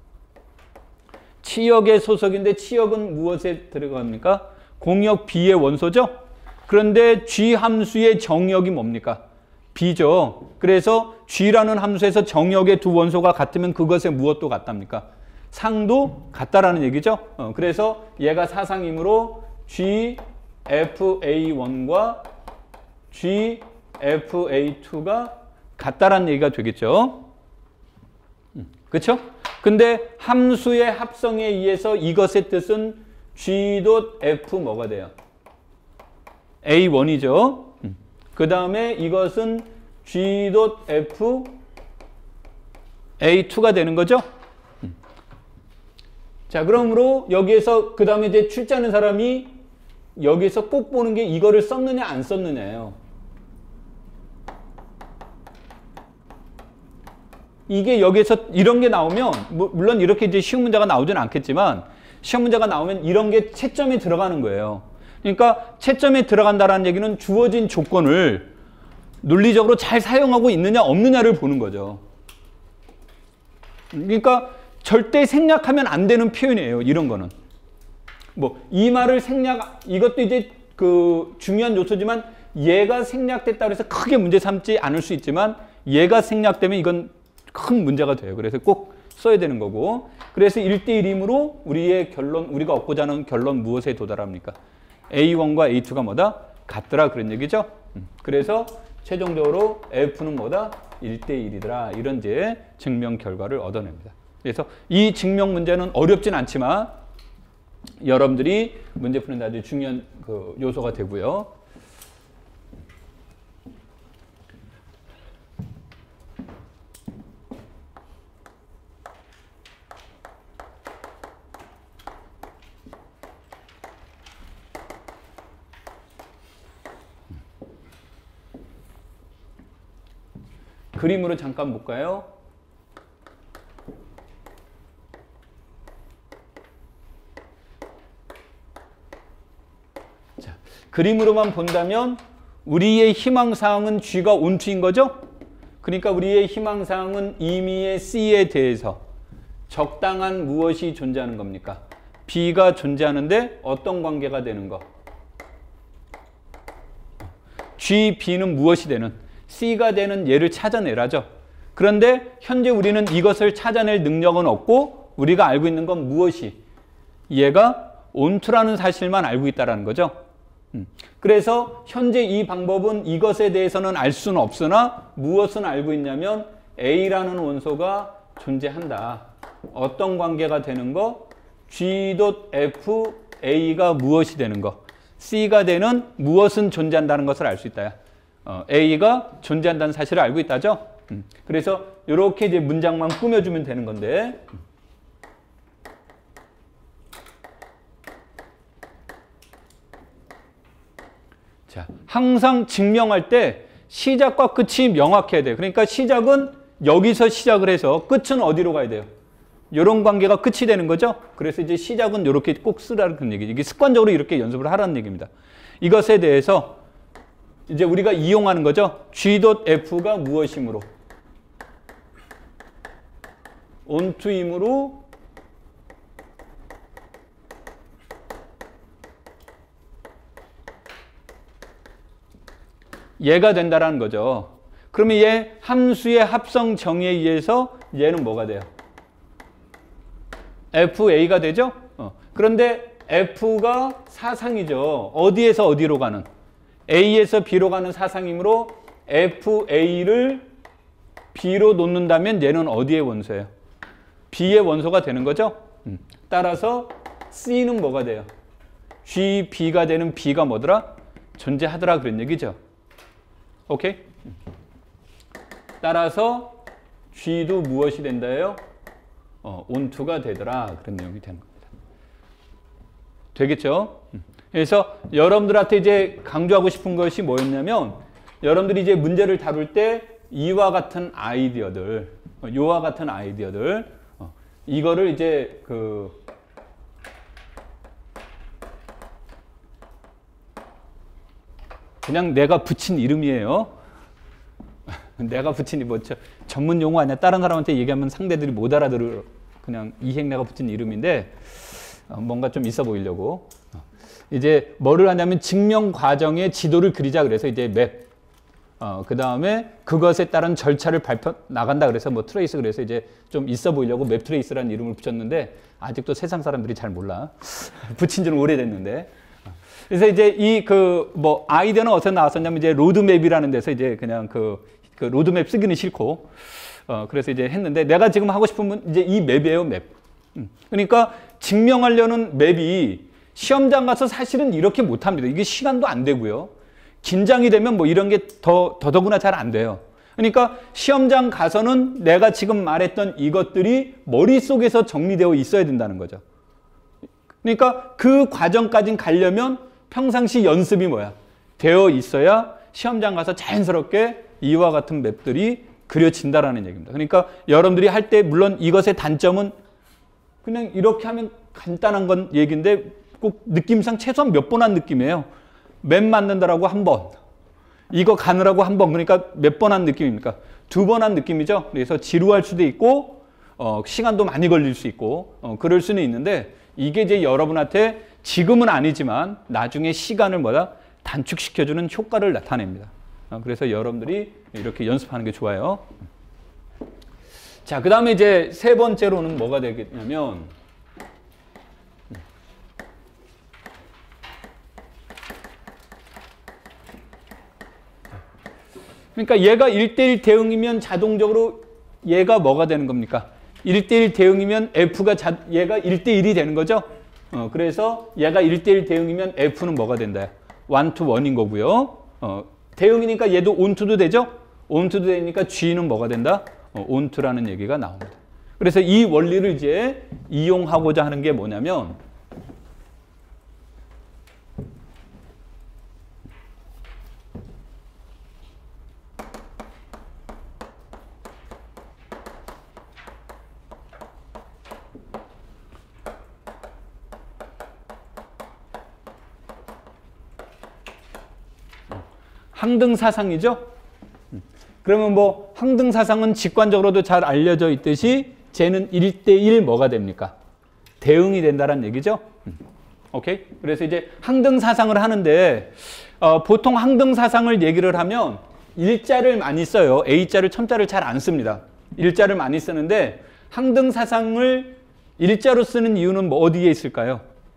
치역의 소속인데 치역은 무엇에 들어갑니까? 공역 B의 원소죠? 그런데 G 함수의 정역이 뭡니까? B죠. 그래서 G라는 함수에서 정역의 두 원소가 같으면 그것에 무엇도 같답니까? 상도 같다라는 얘기죠. 그래서 얘가 사상이므로 GFA1과 GFA2가 같다라는 얘기가 되겠죠. 그렇죠? 근데 함수의 합성에 의해서 이것의 뜻은 G.F 뭐가 돼요? A1이죠. 그 다음에 이것은 G.F A2가 되는 거죠. 자, 그러므로 여기에서 그 다음에 이제 출제하는 사람이 여기에서 꼭 보는 게 이거를 썼느냐 안 썼느냐예요. 이게 여기에서 이런 게 나오면 물론 이렇게 이제 쉬운 문제가 나오진 않겠지만 시험 문제가 나오면 이런 게 채점에 들어가는 거예요. 그러니까 채점에 들어간다는 얘기는 주어진 조건을 논리적으로 잘 사용하고 있느냐 없느냐를 보는 거죠. 그러니까 절대 생략하면 안 되는 표현이에요. 이런 거는. 뭐 이 말을 이것도 이제 그 중요한 요소지만 얘가 생략됐다고 해서 크게 문제 삼지 않을 수 있지만 얘가 생략되면 이건 큰 문제가 돼요. 그래서 꼭 써야 되는 거고. 그래서 1대1이므로 우리가 얻고자 하는 결론 무엇에 도달합니까? A1과 A2가 뭐다? 같더라 그런 얘기죠. 그래서 최종적으로 F는 뭐다? 1대1이더라. 이런 이제 증명 결과를 얻어냅니다. 그래서 이 증명 문제는 어렵진 않지만 여러분들이 문제 푸는 데 아주 중요한 그 요소가 되고요. 그림으로 잠깐 볼까요? 자, 그림으로만 본다면 우리의 희망사항은 G가 온투인 거죠? 그러니까 우리의 희망사항은 임의의 C에 대해서 적당한 무엇이 존재하는 겁니까? B가 존재하는데 어떤 관계가 되는 거? G, B는 무엇이 되는? C가 되는 얘를 찾아내라죠. 그런데 현재 우리는 이것을 찾아낼 능력은 없고 우리가 알고 있는 건 무엇이? 얘가 온투라는 사실만 알고 있다는 거죠. 그래서 현재 이 방법은 이것에 대해서는 알 수는 없으나 무엇은 알고 있냐면 A라는 원소가 존재한다. 어떤 관계가 되는 거? G.F A가 무엇이 되는 거? C가 되는 무엇은 존재한다는 것을 알 수 있다. A가 존재한다는 사실을 알고 있다죠. 그래서 이렇게 이제 문장만 꾸며주면 되는 건데. 자, 항상 증명할 때 시작과 끝이 명확해야 돼요. 그러니까 시작은 여기서 시작을 해서 끝은 어디로 가야 돼요? 이런 관계가 끝이 되는 거죠. 그래서 이제 시작은 이렇게 꼭 쓰라는 얘기죠. 이게 습관적으로 이렇게 연습을 하라는 얘기입니다. 이것에 대해서 이제 우리가 이용하는 거죠. G.F가 무엇이므로? 온투이므로 얘가 된다라는 거죠. 그러면 얘 함수의 합성 정의에 의해서 얘는 뭐가 돼요? FA가 되죠? 그런데 F가 사상이죠. 어디에서 어디로 가는? A에서 B로 가는 사상이므로 FA를 B로 놓는다면 얘는 어디의 원소예요? B의 원소가 되는 거죠? 따라서 C는 뭐가 돼요? G, B가 되는 B가 뭐더라? 존재하더라 그런 얘기죠. 오케이? 따라서 G도 무엇이 된다예요? 온투가 되더라 그런 내용이 되는 겁니다. 되겠죠? 그래서 여러분들한테 이제 강조하고 싶은 것이 뭐였냐면 여러분들이 이제 문제를 다룰 때 이와 같은 아이디어들, 요와 같은 아이디어들, 이거를 이제 그냥 내가 붙인 이름이에요. 내가 붙인 뭐 전문 용어 아니야. 다른 사람한테 얘기하면 상대들이 못 알아들어. 그냥 이행내가 붙인 이름인데 뭔가 좀 있어 보이려고. 이제 뭐를 하냐면 증명 과정의 지도를 그리자 그래서 이제 맵. 그 다음에 그것에 따른 절차를 나간다 그래서 뭐 트레이스 그래서 이제 좀 있어 보이려고 맵 트레이스라는 이름을 붙였는데 아직도 세상 사람들이 잘 몰라. 붙인 지는 오래됐는데. 그래서 이제 뭐 아이디어는 어디서 나왔었냐면 이제 로드맵이라는 데서 이제 그냥 그 로드맵 쓰기는 싫고 그래서 이제 했는데 내가 지금 하고 싶은 건 이제 이 맵이에요, 맵. 그러니까 증명하려는 맵이 시험장 가서 사실은 이렇게 못 합니다. 이게 시간도 안 되고요. 긴장이 되면 뭐 이런 게 더더구나 잘 안 돼요. 그러니까 시험장 가서는 내가 지금 말했던 이것들이 머릿속에서 정리되어 있어야 된다는 거죠. 그러니까 그 과정까지 가려면 평상시 연습이 뭐야? 되어 있어야 시험장 가서 자연스럽게 이와 같은 맵들이 그려진다라는 얘기입니다. 그러니까 여러분들이 할 때 물론 이것의 단점은 그냥 이렇게 하면 간단한 건 얘기인데 꼭 느낌상 최소한 몇 번 한 느낌이에요. 맨 맞는다라고 한 번, 이거 가느라고 한 번, 그러니까 몇 번 한 느낌입니까? 2번 한 느낌이죠. 그래서 지루할 수도 있고 시간도 많이 걸릴 수 있고 그럴 수는 있는데 이게 이제 여러분한테 지금은 아니지만 나중에 시간을 단축시켜주는 효과를 나타냅니다. 그래서 여러분들이 이렇게 연습하는 게 좋아요. 자, 그 다음에 이제 세 번째로는 뭐가 되겠냐면 그러니까 얘가 1대1 대응이면 자동적으로 얘가 뭐가 되는 겁니까? 1대1 대응이면 F가 얘가 1대1이 되는 거죠? 그래서 얘가 1대1 대응이면 F는 뭐가 된다? 1 to 1인 거고요. 대응이니까 얘도 on to도 되죠? on to도 되니까 G는 뭐가 된다? on to라는 얘기가 나옵니다. 그래서 이 원리를 이제 이용하고자 하는 게 뭐냐면 항등사상이죠. 그러면 뭐 항등사상은 직관적으로도 잘 알려져 있듯이 쟤는 1대1 뭐가 됩니까? 대응이 된다는 얘기죠. 오케이? 그래서 이제 항등사상을 하는데 보통 항등사상을 얘기를 하면 일자를 많이 써요. A자를 첨자를 잘 안 씁니다. 일자를 많이 쓰는데 항등사상을 일자로 쓰는 이유는 뭐 어디에 있을까요?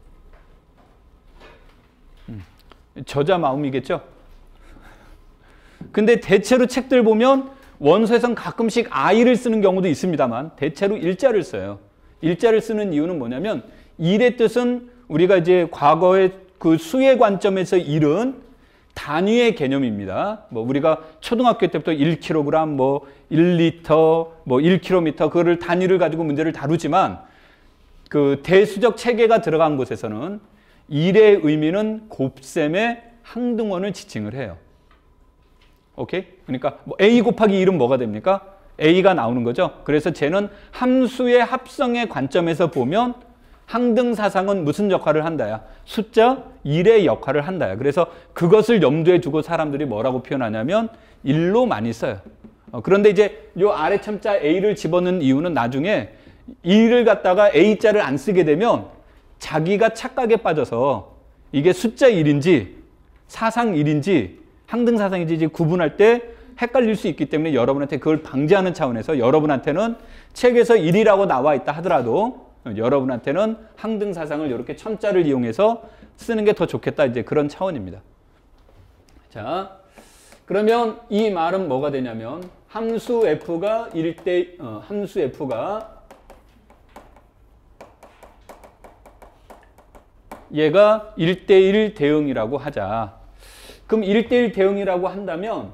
저자 마음이겠죠. 근데 대체로 책들 보면 원서에선 가끔씩 I를 쓰는 경우도 있습니다만 대체로 일자를 써요. 일자를 쓰는 이유는 뭐냐면 일의 뜻은 우리가 이제 과거의 그 수의 관점에서 일은 단위의 개념입니다. 뭐 우리가 초등학교 때부터 1kg, 뭐 1리터, 뭐 1km 그거를 단위를 가지고 문제를 다루지만 그 대수적 체계가 들어간 곳에서는 일의 의미는 곱셈의 항등원을 지칭을 해요. 오케이? 그러니까 뭐 A 곱하기 1은 뭐가 됩니까? A가 나오는 거죠. 그래서 쟤는 함수의 합성의 관점에서 보면 항등사상은 무슨 역할을 한다야? 숫자 1의 역할을 한다야. 그래서 그것을 염두에 두고 사람들이 뭐라고 표현하냐면 1로 많이 써요. 그런데 이제 요 아래 첨자 A를 집어넣은 이유는 나중에 2를 갖다가 A자를 안 쓰게 되면 자기가 착각에 빠져서 이게 숫자 1인지 사상 1인지 항등사상인지 구분할 때 헷갈릴 수 있기 때문에 여러분한테 그걸 방지하는 차원에서 여러분한테는 책에서 1이라고 나와 있다 하더라도 여러분한테는 항등사상을 이렇게 첨자를 이용해서 쓰는 게 더 좋겠다. 이제 그런 차원입니다. 자, 그러면 이 말은 뭐가 되냐면 함수 F가 함수 F가 얘가 1대1 대응이라고 하자. 그럼 1대1 대응이라고 한다면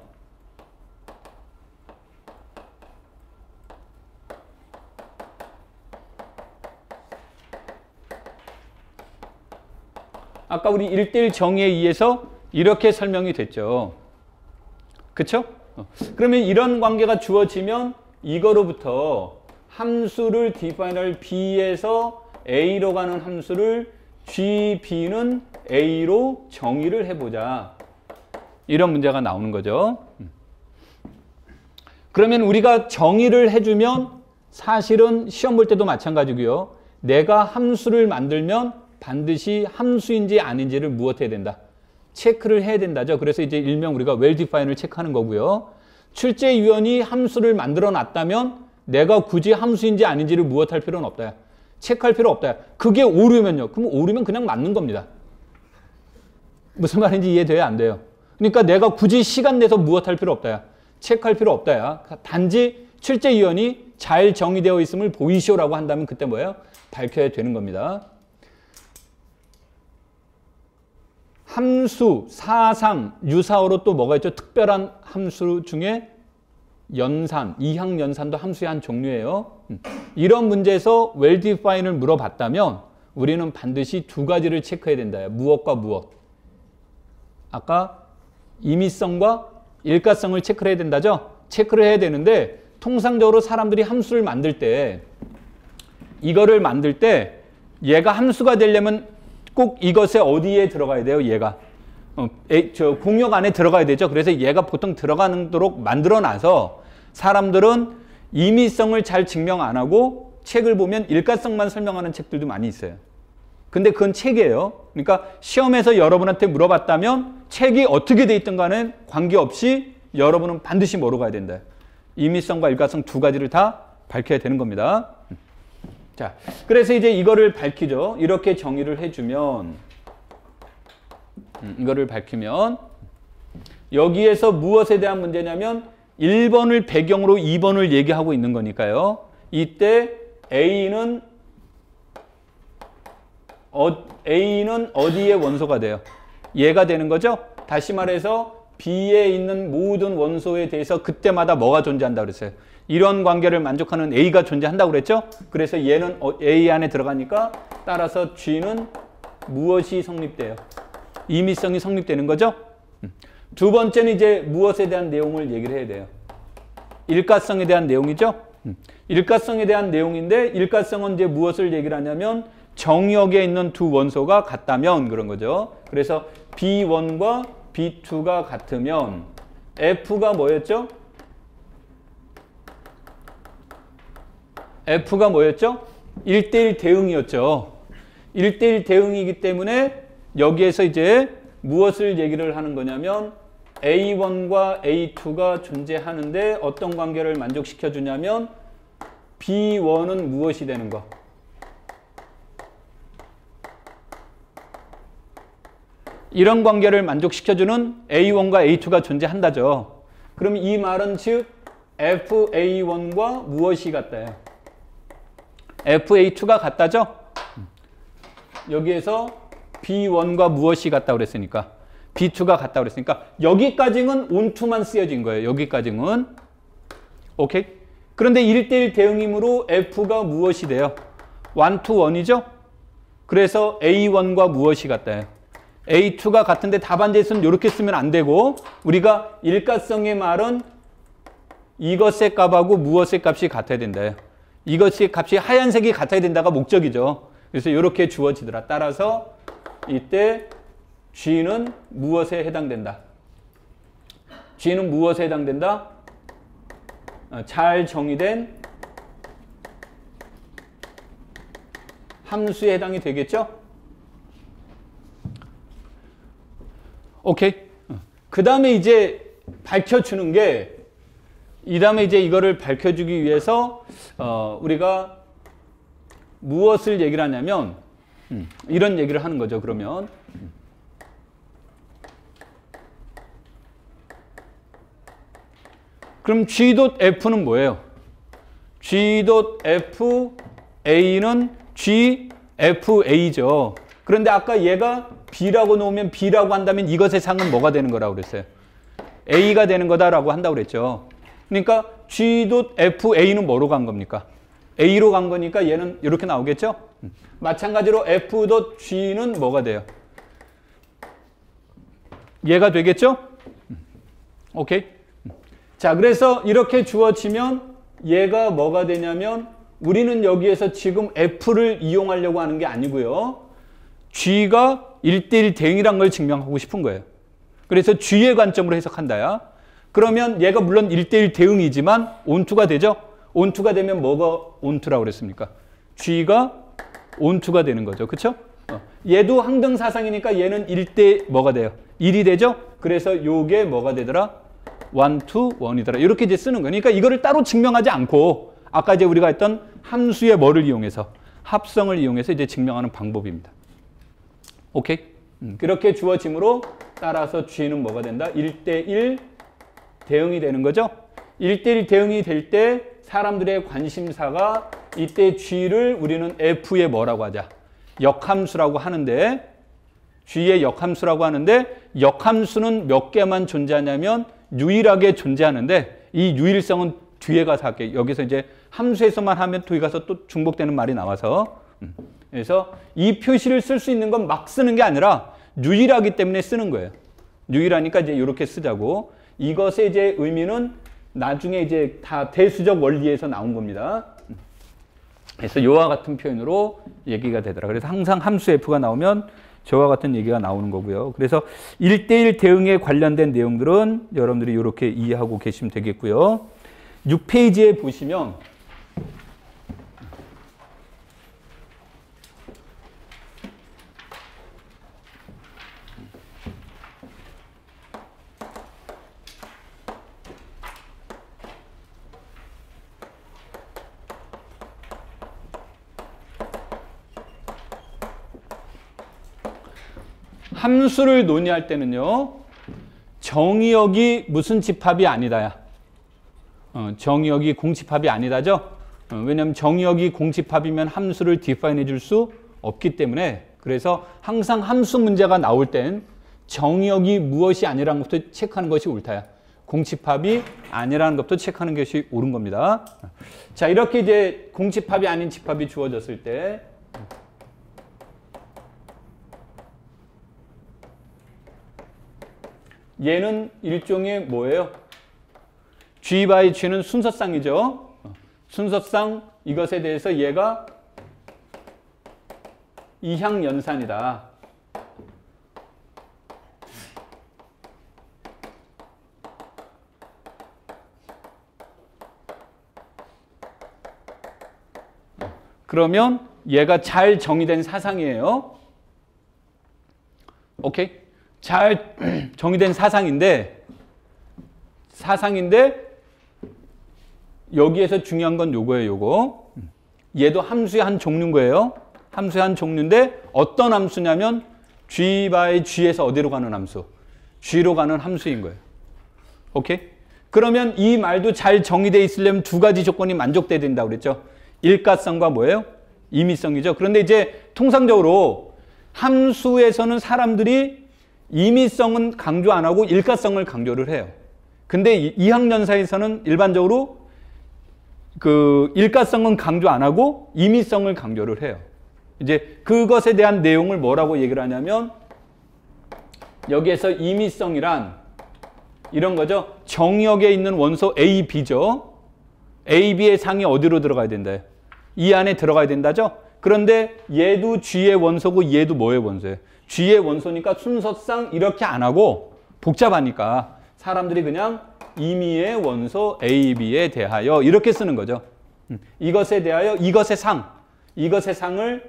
아까 우리 1대1 정의에 의해서 이렇게 설명이 됐죠. 그쵸? 그러면 이런 관계가 주어지면 이거로부터 함수를 define을 B에서 A로 가는 함수를 GB는 A로 정의를 해보자. 이런 문제가 나오는 거죠. 그러면 우리가 정의를 해주면 사실은 시험 볼 때도 마찬가지고요. 내가 함수를 만들면 반드시 함수인지 아닌지를 무엇해야 된다? 체크를 해야 된다죠. 그래서 이제 일명 우리가 well-defined을 체크하는 거고요. 출제위원이 함수를 만들어 놨다면 내가 굳이 함수인지 아닌지를 무엇할 필요는 없다. 체크할 필요 없다. 그게 오류면요. 그럼 오류면 그냥 맞는 겁니다. 무슨 말인지 이해돼요? 안 돼요? 그러니까 내가 굳이 시간 내서 무엇할 필요 없다. 체크할 필요 없다. 단지 출제위원이 잘 정의되어 있음을 보이시오라고 한다면 그때 뭐예요? 밝혀야 되는 겁니다. 함수, 사상, 유사어로 또 뭐가 있죠? 특별한 함수 중에 연산, 이항연산도 함수의 한 종류예요. 이런 문제에서 well-defined을 물어봤다면 우리는 반드시 두 가지를 체크해야 된다. 무엇과 무엇. 아까 임의성과 일가성을 체크를 해야 된다죠? 체크를 해야 되는데 통상적으로 사람들이 함수를 만들 때 이거를 만들 때 얘가 함수가 되려면 꼭 이것에 어디에 들어가야 돼요? 얘가. 공역 안에 들어가야 되죠. 그래서 얘가 보통 들어가도록 만들어놔서 사람들은 임의성을 잘 증명 안 하고 책을 보면 일가성만 설명하는 책들도 많이 있어요. 근데 그건 책이에요. 그러니까 시험에서 여러분한테 물어봤다면 책이 어떻게 돼 있든 간에 관계없이 여러분은 반드시 뭐로 가야 된다. 임의성과 일가성 두 가지를 다 밝혀야 되는 겁니다. 자, 그래서 이제 이거를 밝히죠. 이렇게 정의를 해주면, 이거를 밝히면, 여기에서 무엇에 대한 문제냐면 1번을 배경으로 2번을 얘기하고 있는 거니까요. 이때 A는 어디에 원소가 돼요? 얘가 되는 거죠? 다시 말해서 B에 있는 모든 원소에 대해서 그때마다 뭐가 존재한다 그랬어요? 이런 관계를 만족하는 A가 존재한다고 그랬죠? 그래서 얘는 A 안에 들어가니까 따라서 G는 무엇이 성립돼요? 임의성이 성립되는 거죠? 두 번째는 이제 무엇에 대한 내용을 얘기를 해야 돼요? 일가성에 대한 내용이죠? 일가성에 대한 내용인데 일가성은 이제 무엇을 얘기를 하냐면 정역에 있는 두 원소가 같다면 그런 거죠. 그래서 B1과 B2가 같으면 F가 뭐였죠? F가 뭐였죠? 1대1 대응이었죠. 1대1 대응이기 때문에 여기에서 이제 무엇을 얘기를 하는 거냐면 A1과 A2가 존재하는데 어떤 관계를 만족시켜 주냐면 B1은 무엇이 되는 거? 이런 관계를 만족시켜주는 A1과 A2가 존재한다죠. 그럼 이 말은 즉 FA1과 무엇이 같다요? FA2가 같다죠? 여기에서 B1과 무엇이 같다고 그랬으니까 B2가 같다고 그랬으니까 여기까지는 onto만 쓰여진 거예요. 여기까지는. 오케이? 그런데 1대1 대응이므로 F가 무엇이 돼요? 1 to 1이죠? 그래서 A1과 무엇이 같다요? A2가 같은데 답안지에서는 이렇게 쓰면 안 되고 우리가 일가성의 말은 이것의 값하고 무엇의 값이 같아야 된다요. 이것의 값이 하얀색이 같아야 된다가 목적이죠. 그래서 이렇게 주어지더라. 따라서 이때 G는 무엇에 해당된다? G는 무엇에 해당된다? 잘 정의된 함수에 해당이 되겠죠? 오케이. 그 다음에 이제 밝혀주는 게, 이 다음에 이제 이거를 밝혀주기 위해서, 우리가 무엇을 얘기를 하냐면, 이런 얘기를 하는 거죠, 그러면. 그럼 G.F는 뭐예요? G.FA는 GFA죠. 그런데 아까 얘가 B라고 놓으면 B라고 한다면 이것의 상은 뭐가 되는 거라고 그랬어요? A가 되는 거다라고 한다고 그랬죠. 그러니까 G.FA는 뭐로 간 겁니까? A로 간 거니까 얘는 이렇게 나오겠죠? 마찬가지로 F.G는 뭐가 돼요? 얘가 되겠죠? 오케이? 자, 그래서 이렇게 주어지면 얘가 뭐가 되냐면 우리는 여기에서 지금 F를 이용하려고 하는 게 아니고요. G가 1대1 대응이란 걸 증명하고 싶은 거예요. 그래서 G의 관점으로 해석한다야. 그러면 얘가 물론 1대1 대응이지만 onto가 되죠? onto가 되면 뭐가 onto라고 그랬습니까? G가 onto가 되는 거죠. 그렇죠? 얘도 항등사상이니까 얘는 1대 뭐가 돼요? 1이 되죠? 그래서 요게 뭐가 되더라? 1 to 1이더라. 이렇게 이제 쓰는 거니까 이거를 따로 증명하지 않고 아까 이제 우리가 했던 함수의 뭐를 이용해서 합성을 이용해서 이제 증명하는 방법입니다. 오케이? 그렇게 주어짐으로 따라서 G는 뭐가 된다? 1대1 대응이 되는 거죠. 1대1 대응이 될 때 사람들의 관심사가 이때 G를 우리는 F의 뭐라고 하자? 역함수라고 하는데 G의 역함수라고 하는데 역함수는 몇 개만 존재하냐면 유일하게 존재하는데 이 유일성은 뒤에 가서 할게요. 여기서 이제 함수에서만 하면 뒤에 가서 또 중복되는 말이 나와서 그래서 이 표시를 쓸 수 있는 건 막 쓰는 게 아니라 유일하기 때문에 쓰는 거예요. 유일하니까 이제 이렇게 쓰자고. 이것의 이제 의미는 나중에 이제 다 대수적 원리에서 나온 겁니다. 그래서 이와 같은 표현으로 얘기가 되더라. 그래서 항상 함수 f가 나오면 저와 같은 얘기가 나오는 거고요. 그래서 1대1 대응에 관련된 내용들은 여러분들이 이렇게 이해하고 계시면 되겠고요. 6페이지에 보시면 함수를 논의할 때는요, 정의역이 무슨 집합이 아니다야. 정의역이 공집합이 아니다죠. 왜냐하면 정의역이 공집합이면 함수를 디파인해 줄 수 없기 때문에, 그래서 항상 함수 문제가 나올 땐 정의역이 무엇이 아니라는 것부터 체크하는 것이 옳다야. 공집합이 아니라는 것부터 체크하는 것이 옳은 겁니다. 자, 이렇게 이제 공집합이 아닌 집합이 주어졌을 때 얘는 일종의 뭐예요? G by G는 순서쌍이죠. 순서쌍 이것에 대해서 얘가 이항연산이다. 그러면 얘가 잘 정의된 사상이에요. 오케이? 잘 정의된 사상인데 여기에서 중요한 건 요거예요. 요거. 얘도 함수의 한 종류인 거예요. 함수의 한 종류인데 어떤 함수냐면 G by G에서 어디로 가는 함수? G로 가는 함수인 거예요. 오케이? 그러면 이 말도 잘 정의되어 있으려면 두 가지 조건이 만족돼야 된다고 그랬죠. 일가성과 뭐예요? 임의성이죠. 그런데 이제 통상적으로 함수에서는 사람들이 임의성은 강조 안 하고 일가성을 강조를 해요. 근데 이항연사에서는 일반적으로 그 일가성은 강조 안 하고 임의성을 강조를 해요. 이제 그것에 대한 내용을 뭐라고 얘기를 하냐면 여기에서 임의성이란 이런 거죠. 정의역에 있는 원소 A, B죠. A, B의 상이 어디로 들어가야 된다? 이 안에 들어가야 된다죠. 그런데 얘도 G의 원소고 얘도 뭐의 원소예요? G의 원소니까 순서상 이렇게 안 하고 복잡하니까 사람들이 그냥 임의의 원소 A, B에 대하여 이렇게 쓰는 거죠. 이것에 대하여 이것의 상을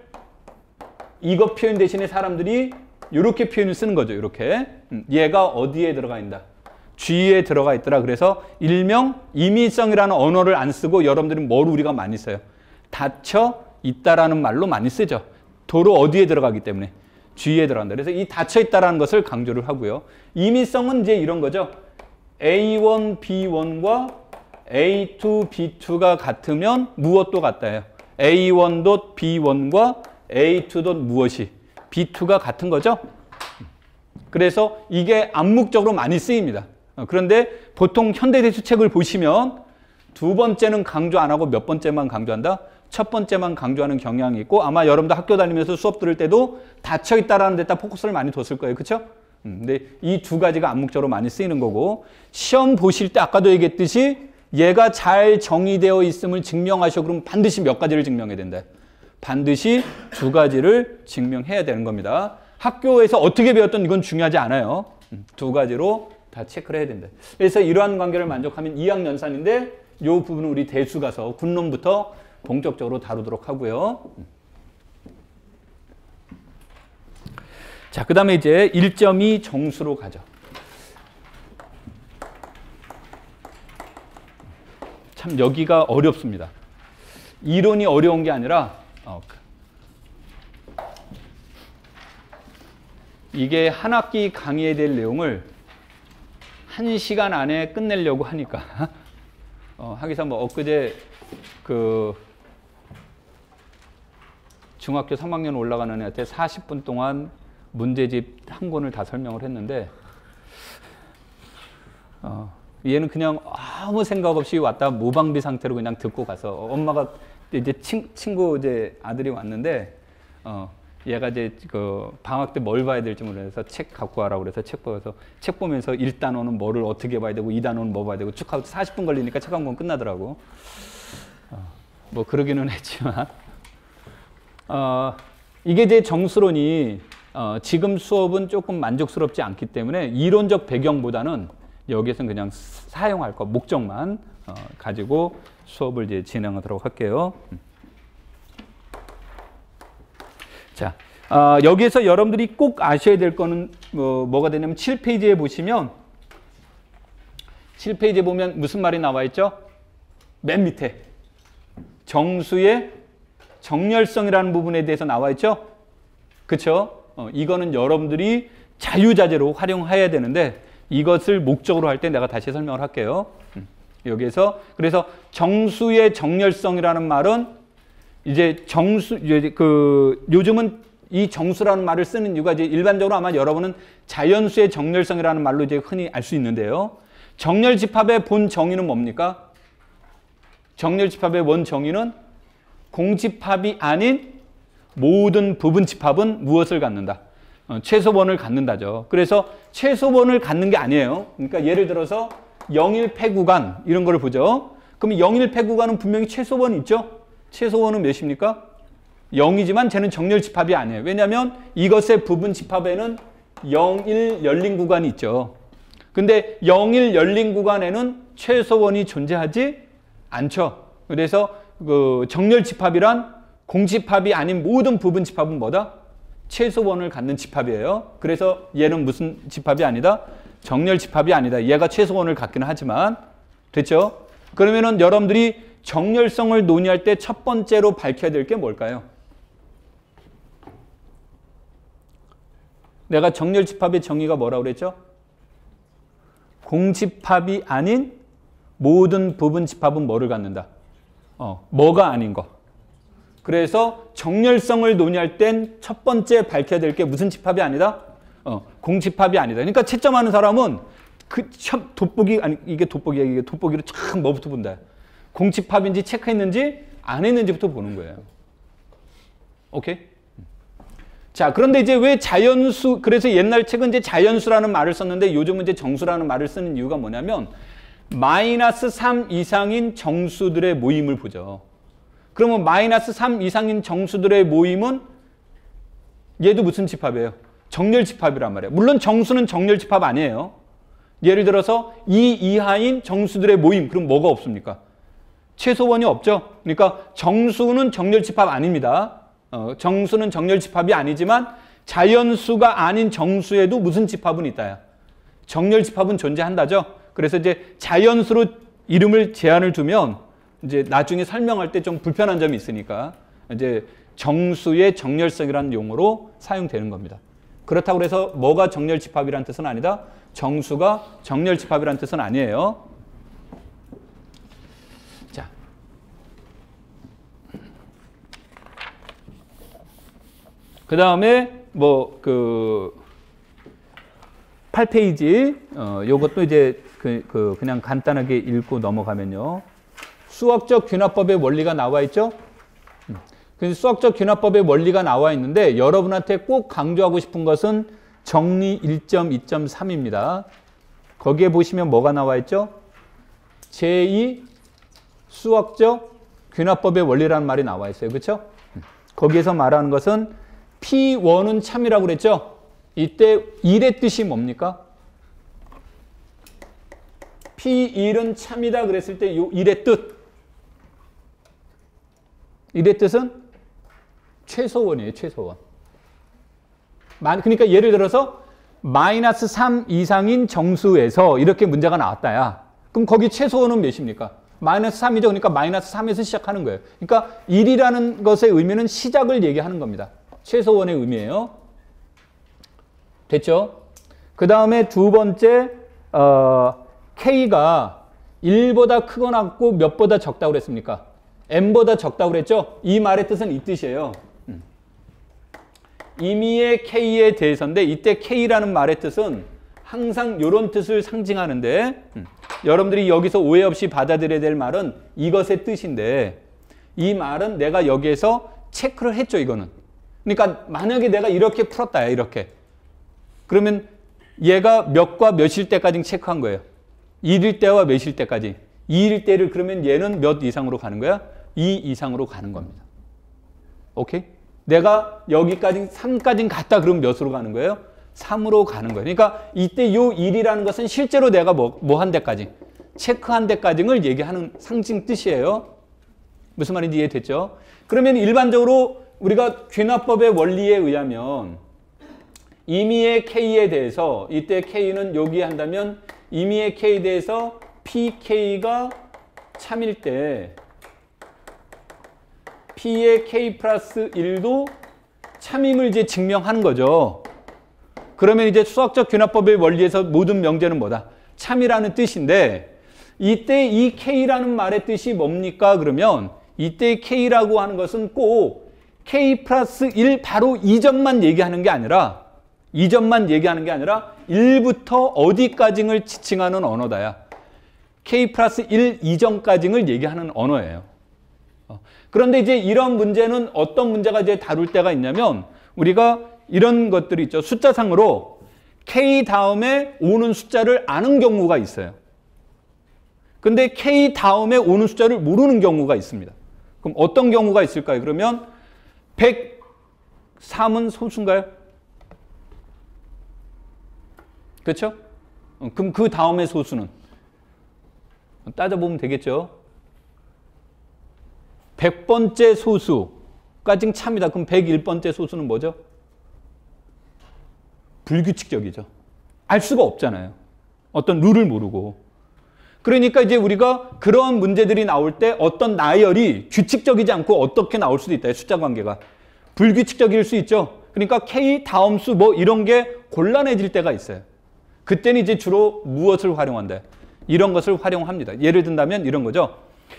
이것 표현 대신에 사람들이 이렇게 표현을 쓰는 거죠. 이렇게. 얘가 어디에 들어가 있다? G에 들어가 있더라. 그래서 일명 임의성이라는 언어를 안 쓰고 여러분들은 뭘 우리가 많이 써요? 닫혀 있다라는 말로 많이 쓰죠. 도로 어디에 들어가기 때문에 G에 들어간다. 그래서 이 닫혀 있다라는 것을 강조를 하고요. 임의성은 이제 이런 거죠. A1, B1과 A2, B2가 같으면 무엇도 같다예요. A1도 B1과 A2도 무엇이? B2가 같은 거죠. 그래서 이게 암묵적으로 많이 쓰입니다. 그런데 보통 현대대수책을 보시면 두 번째는 강조 안 하고 몇 번째만 강조한다? 첫 번째만 강조하는 경향이 있고 아마 여러분도 학교 다니면서 수업 들을 때도 닫혀있다라는 데다 포커스를 많이 뒀을 거예요. 그렇죠? 근데 이 두 가지가 암묵적으로 많이 쓰이는 거고 시험 보실 때 아까도 얘기했듯이 얘가 잘 정의되어 있음을 증명하셔. 그러면 반드시 몇 가지를 증명해야 된다. 반드시 두 가지를 증명해야 되는 겁니다. 학교에서 어떻게 배웠든 이건 중요하지 않아요. 두 가지로 다 체크를 해야 된다. 그래서 이러한 관계를 만족하면 이항연산인데 이 부분은 우리 대수 가서 군론부터 본격적으로 다루도록 하고요. 자, 그 다음에 이제 1.2 정수로 가죠. 참 여기가 어렵습니다. 이론이 어려운 게 아니라 이게 한 학기 강의에 될 내용을 1시간 안에 끝내려고 하니까 하기사 뭐 엊그제 그 중학교 3학년 올라가는 애한테 40분 동안 문제집 한 권을 다 설명을 했는데 얘는 그냥 아무 생각 없이 왔다 무방비 상태로 그냥 듣고 가서 엄마가 이제 친구 이제 아들이 왔는데 얘가 이제 그 방학 때 뭘 봐야 될지 모르겠어서 책 갖고 와라고 그래서 책 보면서 책 보면서 1단원은 뭐를 어떻게 봐야 되고 2단원은 뭐 봐야 되고 쭉 하고 40분 걸리니까 책 한 권 끝나더라고. 뭐 그러기는 했지만 이게 제 정수론이 지금 수업은 조금 만족스럽지 않기 때문에 이론적 배경보다는 여기에서는 그냥 사용할 것, 목적만 가지고 수업을 이제 진행하도록 할게요. 자, 여기에서 여러분들이 꼭 아셔야 될 거는 뭐가 되냐면 7페이지에 보시면 7페이지에 보면 무슨 말이 나와 있죠? 맨 밑에 정수의 정렬성이라는 부분에 대해서 나와 있죠? 그렇죠? 이거는 여러분들이 자유자재로 활용해야 되는데 이것을 목적으로 할 때 내가 다시 설명을 할게요. 여기에서 그래서 정수의 정렬성이라는 말은 이제 요즘은 이 정수라는 말을 쓰는 이유가 이제 일반적으로 아마 여러분은 자연수의 정렬성이라는 말로 이제 흔히 알 수 있는데요. 정렬집합의 본 정의는 뭡니까? 정렬집합의 원 정의는 공집합이 아닌 모든 부분집합은 무엇을 갖는다? 최소원을 갖는다죠. 그래서 최소원을 갖는 게 아니에요. 그러니까 예를 들어서 영일패구간 이런 걸 보죠. 그럼 영일패구간은 분명히 최소원이 있죠. 최소원은 몇입니까? 0이지만 쟤는 정렬집합이 아니에요. 왜냐하면 이것의 부분집합에는 0일 열린 구간이 있죠. 근데 0일 열린 구간에는 최소원이 존재하지 않죠. 그래서 그 정렬집합이란 공집합이 아닌 모든 부분집합은 뭐다? 최소원을 갖는 집합이에요. 그래서 얘는 무슨 집합이 아니다? 정렬집합이 아니다. 얘가 최소원을 갖기는 하지만 됐죠? 그러면은 여러분들이 정렬성을 논의할 때 첫 번째로 밝혀야 될 게 뭘까요? 내가 정렬집합의 정의가 뭐라고 그랬죠? 공집합이 아닌 모든 부분집합은 뭐를 갖는다? 뭐가 아닌 거. 그래서 정렬성을 논의할 땐 첫 번째 밝혀야 될 게 무슨 집합이 아니다? 공집합이 아니다. 그러니까 채점하는 사람은 그 돋보기 아니 이게 돋보기야. 이게 돋보기로 참 뭐부터 본다. 공집합인지 체크했는지 안 했는지부터 보는 거예요. 오케이? 자, 그런데 이제 왜 자연수, 그래서 옛날 책은 이제 자연수라는 말을 썼는데 요즘은 이제 정수라는 말을 쓰는 이유가 뭐냐면 마이너스 3 이상인 정수들의 모임을 보죠. 그러면 마이너스 3 이상인 정수들의 모임은 얘도 무슨 집합이에요? 정렬집합이란 말이에요. 물론 정수는 정렬집합 아니에요. 예를 들어서 2 이하인 정수들의 모임, 그럼 뭐가 없습니까? 최소원이 없죠. 그러니까 정수는 정렬집합 아닙니다. 정수는 정렬집합이 아니지만 자연수가 아닌 정수에도 무슨 집합은 있다야? 정렬집합은 존재한다죠. 그래서 이제 자연수로 이름을 제한을 두면 이제 나중에 설명할 때 좀 불편한 점이 있으니까 이제 정수의 정렬성이라는 용어로 사용되는 겁니다. 그렇다고 해서 뭐가 정렬집합이라는 뜻은 아니다. 정수가 정렬집합이라는 뜻은 아니에요. 자, 그 다음에 뭐 그 8페이지 요것도 이제 그냥 간단하게 읽고 넘어가면요. 수학적 균합법의 원리가 나와 있죠. 그래서 수학적 균합법의 원리가 나와 있는데 여러분한테 꼭 강조하고 싶은 것은 정리 1.2.3입니다. 거기에 보시면 뭐가 나와 있죠? 제2 수학적 균합법의 원리라는 말이 나와 있어요. 그렇죠? 거기에서 말하는 것은 P1은 참이라고 그랬죠? 이때 1의 뜻이 뭡니까? P1은 참이다 그랬을 때 요 1의 뜻. 1의 뜻은 최소원이에요. 최소원. 그러니까 예를 들어서 마이너스 3 이상인 정수에서 이렇게 문제가 나왔다야. 그럼 거기 최소원은 몇입니까? 마이너스 3이죠. 그러니까 마이너스 3에서 시작하는 거예요. 그러니까 1이라는 것의 의미는 시작을 얘기하는 겁니다. 최소원의 의미예요. 됐죠? 그 다음에 두 번째 K가 1보다 크거나 같고 몇보다 적다고 그랬습니까? M보다 적다고 그랬죠? 이 말의 뜻은 이 뜻이에요. 임의의 K에 대해서인데 이때 K라는 말의 뜻은 항상 이런 뜻을 상징하는데 여러분들이 여기서 오해 없이 받아들여야 될 말은 이것의 뜻인데 이 말은 내가 여기에서 체크를 했죠. 이거는. 그러니까 만약에 내가 이렇게 풀었다야. 이렇게. 그러면 얘가 몇과 몇일 때까지 체크한 거예요. 1일 때와 몇일 때까지. 2일 때를 그러면 얘는 몇 이상으로 가는 거야? 2 이상으로 가는 겁니다. 오케이? 내가 여기까지 3까지 갔다 그러면 몇으로 가는 거예요? 3으로 가는 거예요. 그러니까 이때 요 1이라는 것은 실제로 내가 뭐 한 데까지, 체크한 데까지를 얘기하는 상징 뜻이에요. 무슨 말인지 이해됐죠? 그러면 일반적으로 우리가 귀납법의 원리에 의하면 임의의 K에 대해서, 이때 K는 여기에 한다면 임의의 K에 대해서 PK가 참일 때 P의 K 플러스 1도 참임을 이제 증명하는 거죠. 그러면 이제 수학적 귀납법의 원리에서 모든 명제는 뭐다? 참이라는 뜻인데, 이때 이 K라는 말의 뜻이 뭡니까? 그러면 이때 K라고 하는 것은 꼭 K 플러스 1 바로 이 점만 얘기하는 게 아니라, 이 점만 얘기하는 게 아니라 1부터 어디까지를 지칭하는 언어다야. K 플러스 1 이전까지를 얘기하는 언어예요. 그런데 이제 이런 문제는 어떤 문제가 이제 다룰 때가 있냐면, 우리가 이런 것들이 있죠. 숫자상으로 K 다음에 오는 숫자를 아는 경우가 있어요. 근데 K 다음에 오는 숫자를 모르는 경우가 있습니다. 그럼 어떤 경우가 있을까요? 그러면 103은 소수인가요? 그렇죠? 그럼 그 다음에 소수는? 따져보면 되겠죠. 100번째 소수까지는 참이다. 그럼 101번째 소수는 뭐죠? 불규칙적이죠. 알 수가 없잖아요. 어떤 룰을 모르고. 그러니까 이제 우리가 그런 문제들이 나올 때 어떤 나열이 규칙적이지 않고 어떻게 나올 수도 있다. 숫자 관계가. 불규칙적일 수 있죠. 그러니까 K 다음 수 뭐 이런 게 곤란해질 때가 있어요. 그때는 이제 주로 무엇을 활용한다? 이런 것을 활용합니다. 예를 든다면 이런 거죠.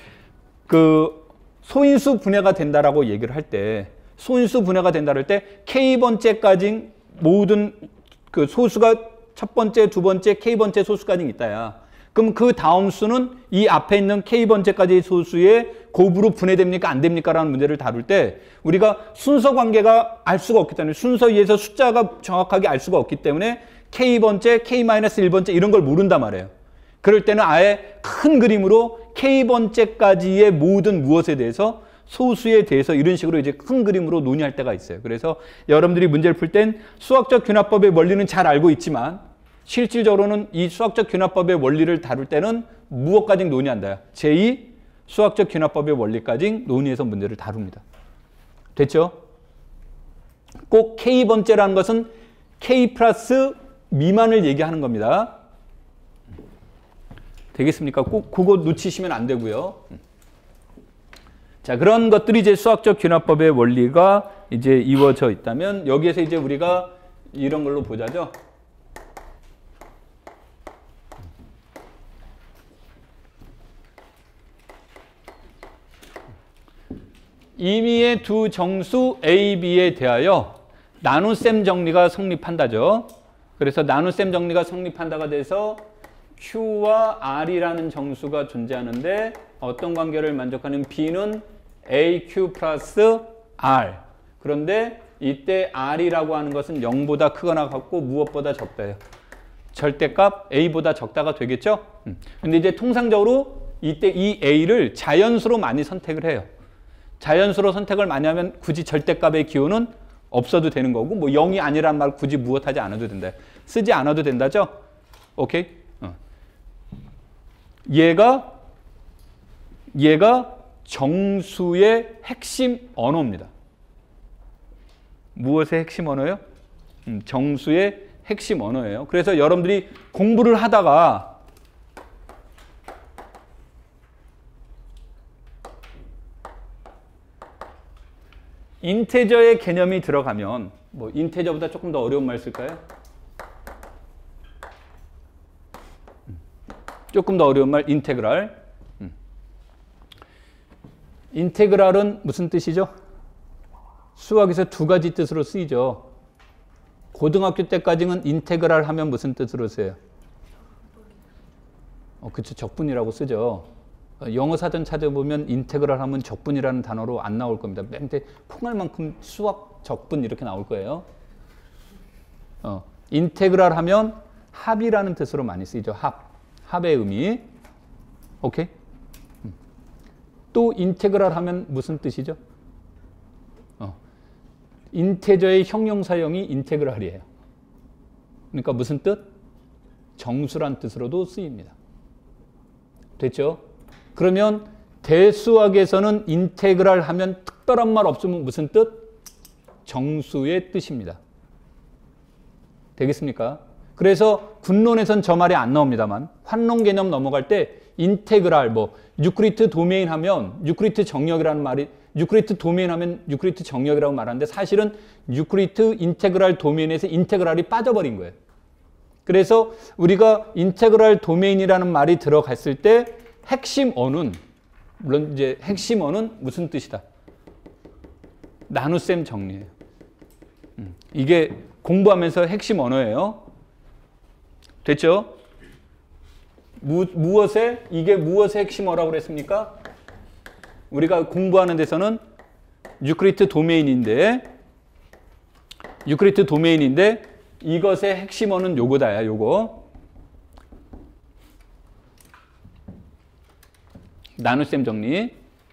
소인수 분해가 된다라고 얘기를 할 때, 소인수 분해가 된다 할 때 K번째까지 모든 그 소수가 첫 번째, 두 번째, K번째 소수까지 있다야. 그럼 그 다음 수는 이 앞에 있는 K번째까지 소수의 곱으로 분해됩니까? 안 됩니까? 라는 문제를 다룰 때 우리가 순서 관계가 알 수가 없기 때문에, 순서에 의해서 숫자가 정확하게 알 수가 없기 때문에 K번째, K-1번째 이런 걸 모른단 말이에요. 그럴 때는 아예 큰 그림으로 K번째까지의 모든 무엇에 대해서, 소수에 대해서 이런 식으로 이제 큰 그림으로 논의할 때가 있어요. 그래서 여러분들이 문제를 풀 땐 수학적 귀납법의 원리는 잘 알고 있지만 실질적으로는 이 수학적 귀납법의 원리를 다룰 때는 무엇까지 논의한다? 제2 수학적 귀납법의 원리까지 논의해서 문제를 다룹니다. 됐죠? 꼭 K번째라는 것은 K 플러스 미만을 얘기하는 겁니다. 되겠습니까? 꼭 그거 놓치시면 안 되고요. 자, 그런 것들이 이제 수학적 귀납법의 원리가 이제 이루어져 있다면, 여기에서 이제 우리가 이런 걸로 보자죠. 임의의 두 정수 A, B에 대하여 나눗셈 정리가 성립한다죠. 그래서 나눗셈 정리가 성립한다가 돼서 Q와 R이라는 정수가 존재하는데 어떤 관계를 만족하는 B는 AQ 플러스 R. 그런데 이때 R이라고 하는 것은 0보다 크거나 같고 무엇보다 적다예요. 절대값 A보다 적다가 되겠죠? 근데 이제 통상적으로 이때 이 A를 자연수로 많이 선택을 해요. 자연수로 선택을 많이 하면 굳이 절대값의 기호는 없어도 되는 거고, 뭐 0이 아니란 말 굳이 무엇하지 않아도 된다. 쓰지 않아도 된다죠? 오케이? 얘가 정수의 핵심 언어입니다. 무엇의 핵심 언어예요? 정수의 핵심 언어예요. 그래서 여러분들이 공부를 하다가 인테저의 개념이 들어가면, 뭐 인테저보다 조금 더 어려운 말 쓸까요? 조금 더 어려운 말, 인테그랄. 인테그랄은 무슨 뜻이죠? 수학에서 두 가지 뜻으로 쓰이죠. 고등학교 때까지는 인테그랄 하면 무슨 뜻으로 써요? 그쵸, 적분이라고 쓰죠. 영어 사전 찾아보면 인테그랄 하면 적분이라는 단어로 안 나올 겁니다. 맨때 콩알만큼 수학 적분 이렇게 나올 거예요. 인테그랄 하면 합이라는 뜻으로 많이 쓰이죠. 합의 의미. 오케이? 또 인테그랄 하면 무슨 뜻이죠? 인테저의 형용사형이 인테그랄이에요. 그러니까 무슨 뜻? 정수란 뜻으로도 쓰입니다. 됐죠? 그러면 대수학에서는 인테그랄 하면 특별한 말 없으면 무슨 뜻? 정수의 뜻입니다. 되겠습니까? 그래서 군론에선 저 말이 안 나옵니다만 환론 개념 넘어갈 때 인테그랄 뭐 유클리드 도메인 하면 유클리드 정역이라는 말이 유클리드 도메인 하면 유클리드 정역이라고 말하는데 사실은 유클리드 인테그랄 도메인에서 인테그랄이 빠져버린 거예요. 그래서 우리가 인테그랄 도메인이라는 말이 들어갔을 때 핵심 어는 물론 이제 핵심 어는 무슨 뜻이다? 나눗셈 정리예요. 이게 공부하면서 핵심 언어예요. 됐죠? 무엇에 이게 무엇의 핵심 어라고 그랬습니까? 우리가 공부하는 데서는 유클리드 도메인인데 이것의 핵심 어는 요거다야. 요거 나눗셈 정리.